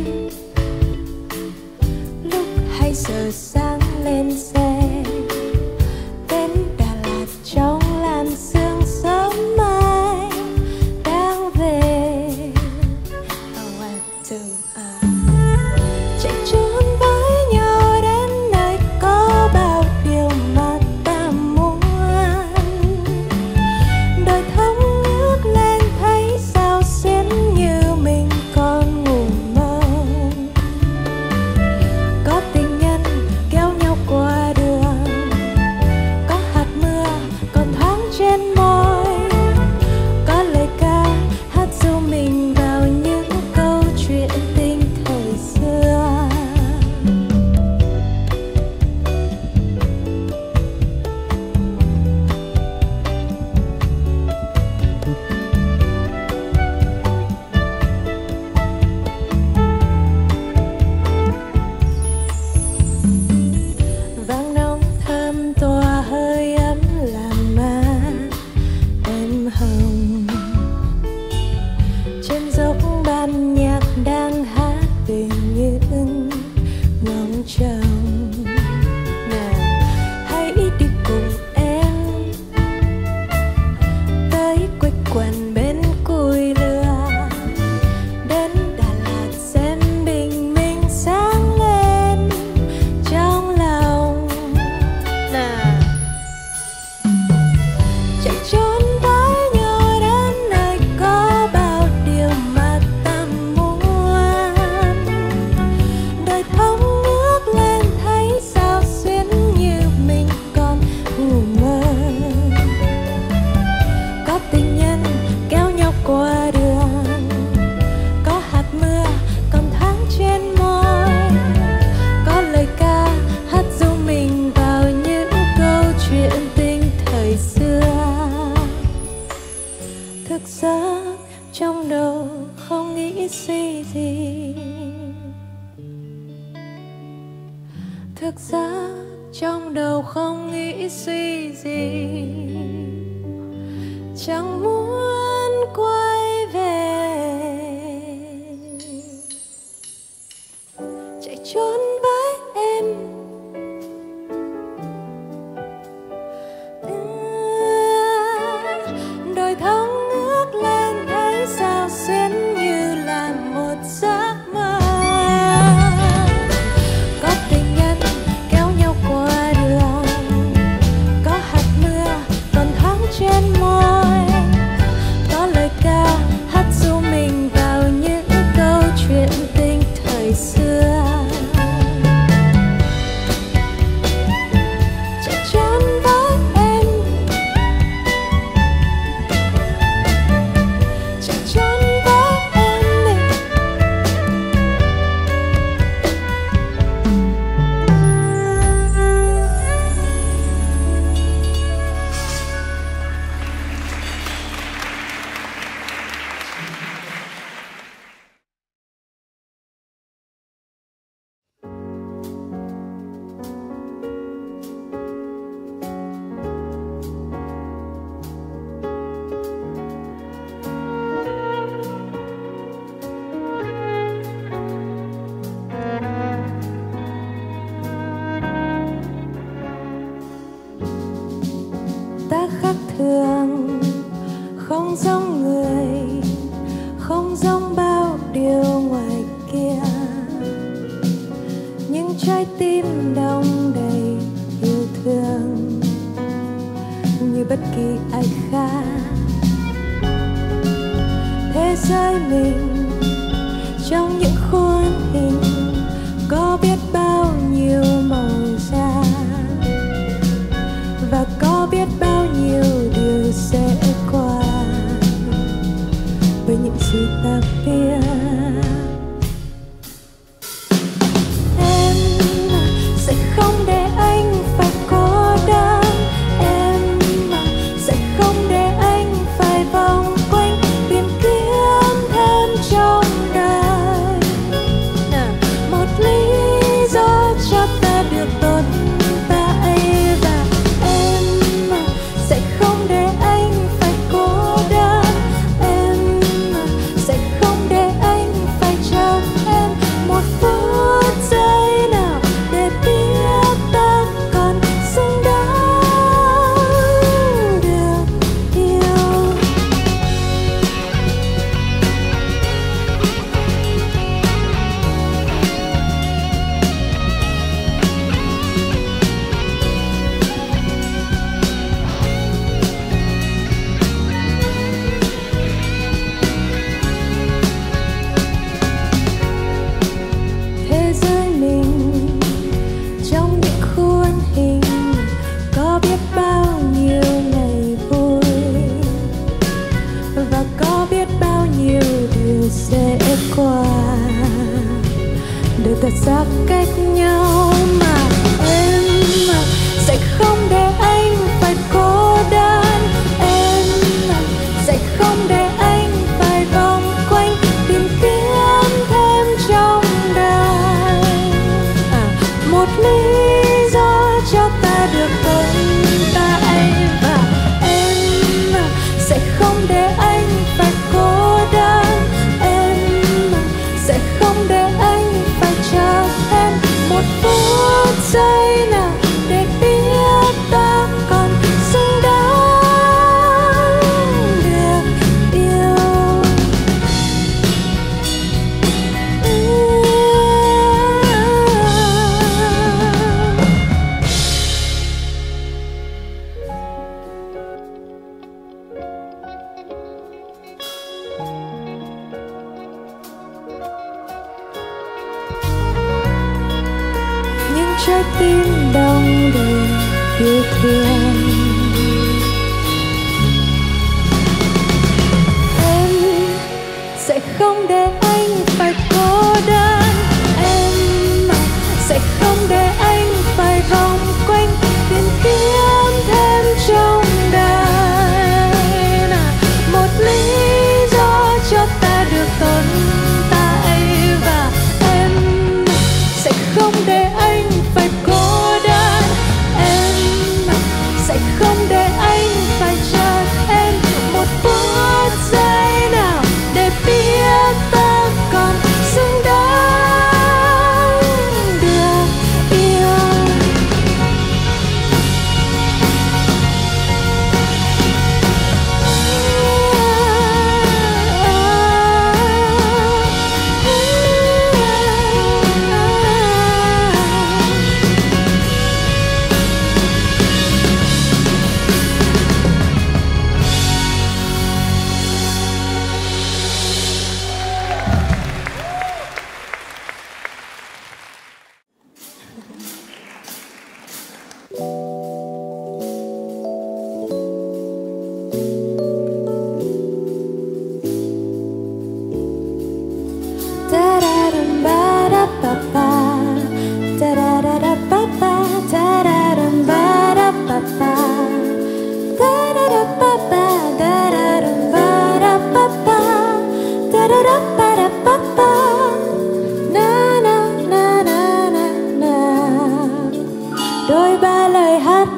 lúc hai giờ sáng lên xe đến Đà Lạt trong làn sương sớm mai đang về. I want to uh, chạy trốn với nhau đến nơi có bao điều mà ta muốn. Đời thống nước lên thấy sao xuyến như mình còn ngủ mơ. Có tình nhân kéo nhau qua đường, có hạt mưa còn thoáng trên môi, có lời ca hát ru mình vào những câu chuyện tình thời xưa. Vang nóng thơm tỏa hơi ấm làm mát em hồng. Trên dốc ban nhạc đang hát về những ngóng trông. Nào, hãy đi cùng em tới quây quần bên cùi lửa, đến Đà Lạt xem bình minh sáng lên trong lòng. Thực ra trong đầu không nghĩ suy gì, chẳng muốn quay về, chạy trốn với em. Đôi thông ngước lên thấy sao xuyến như là một giấc mơ. Có tình nhân kéo nhau qua đường, có hạt mưa còn thoáng trên môi, có lời ca hát ru mình vào những câu chuyện tình thời xưa. Chạy trốn với em, chạy trốn với em này. Ta khác thường, không giống người, không giống bao điều ngoài kia, nhưng trái tim đong đầy yêu thương như bất kỳ ai khác. Thế giới mình trong những khuôn hình có biết bao nhiêu màu da, và có biết bao nhiêu điều sẽ qua với những gì ta biết. Em sẽ không để anh phải cô đơn, em sẽ không để anh phải vòng quanh tìm kiếm thêm trong đời một lý do cho ta được tồn tại. Và em sẽ không để anh phải cô đơn, em sẽ không để anh phải chờ em một phút giây nào để biết ta còn xứng đáng được yêu. Thế giới mình trong những khuôn hình có biết bao nhiêu ngày vui, và có biết bao nhiêu điều sẽ qua. Đời thật xa cách nhau mà em sẽ không để anh phải cô đơn, em sẽ không để anh phải vòng quanh tìm kiếm thêm trong đời một lý do cho ta được tồn tại. Và em sẽ không để anh phải cô đơn, em sẽ không để anh phải chờ thêm một phút giây nào để biết ta còn xứng đáng được yêu. Những trái tim đong đầy yêu thương, em sẽ không để anh phải cô đơn, em sẽ không để anh phải vòng quanh tìm kiếm thêm trong đời một lý do cho ta được tồn tại. Và em sẽ không để anh phải cô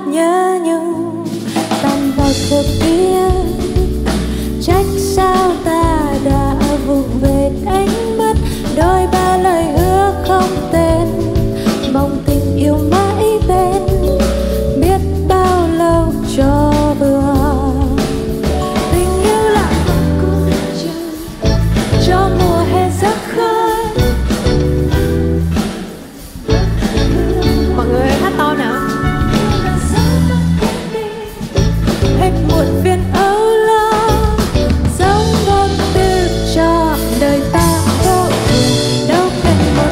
nhớ nhung tan vào cuộc kia. Trách sao ta đã vùng về đánh mất đôi ba lời hứa không tên, mong tình yêu mãi bên biết bao lâu cho vừa. Tình yêu là cung trời cho mùa hè ra khơi. Mọi người hát to nào. Hết muộn phiền âu lo sống vô tư cho đời ta vô thường, đâu cần một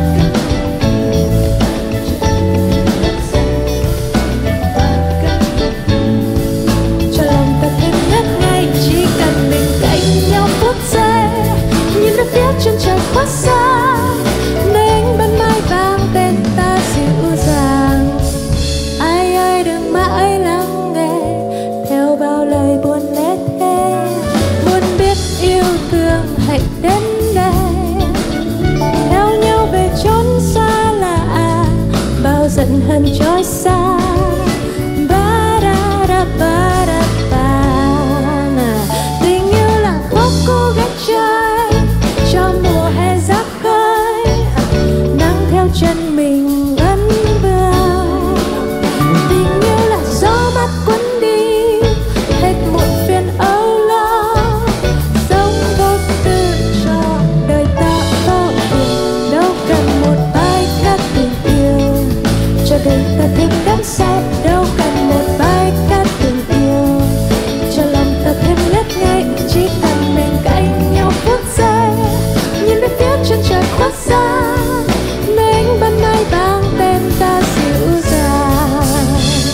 cho lòng ta thêm ngất ngây. Chỉ cần mình cạnh nhau phút giây, nhìn về phía chân trời khuất xa, nến ban mai vang tên ta dịu dàng. Ai ơi đừng mãi lắng nghe theo bao lời buồn lê thế, muốn biết yêu thương hãy đến đây, theo nhau về chốn xa lạ, bao giận hờn trôi xa. Ba da da ba da ba na. Tình yêu là khóc cô gái trai cho mùa hè ra khơi, nắng theo chân mình gắn vào. Tình yêu là gió mát cuốn đi hết muộn phiền âu lo, sống vô tư cho đời ta vô thường, đâu cần một bài ca tình yêu cho đời ta thêm đắm say. Đâu cần một bài ca tình yêu cho lòng ta thêm ngất ngây. Chỉ cần mình cạnh nhau phút giây, nhìn về phía chân trời khuất xa, nến ban mai vang tên ta dịu dàng.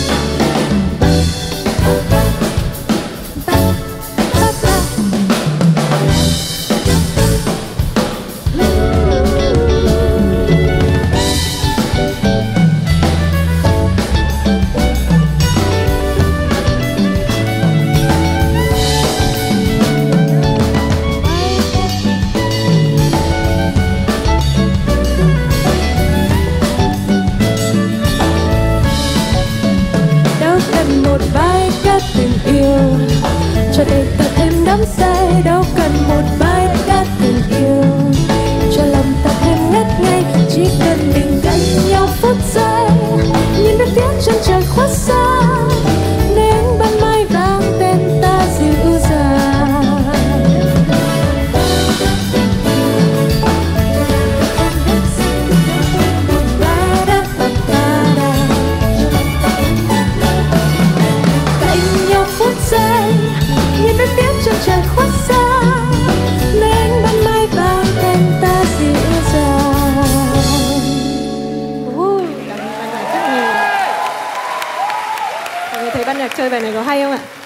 Đâu cần một bài ca tình yêu cho đời ta thêm đắm say. Đâu cần một bài ca tình yêu cho lòng ta thêm ngất ngây. Chỉ cần mình cạnh nhau phút giây, nhìn về phía chân trời khuất xa, nến ban mai vang tên ta dịu dàng. Ba da ba ba da. Cạnh nhau phút giây, nhìn về phía chân trời khuất xa, nến ban mai vang tên ta dịu dàng. Ui, cảm ơn ban nhạc rất nhiều. Mọi người thấy ban nhạc chơi bài này có hay không ạ?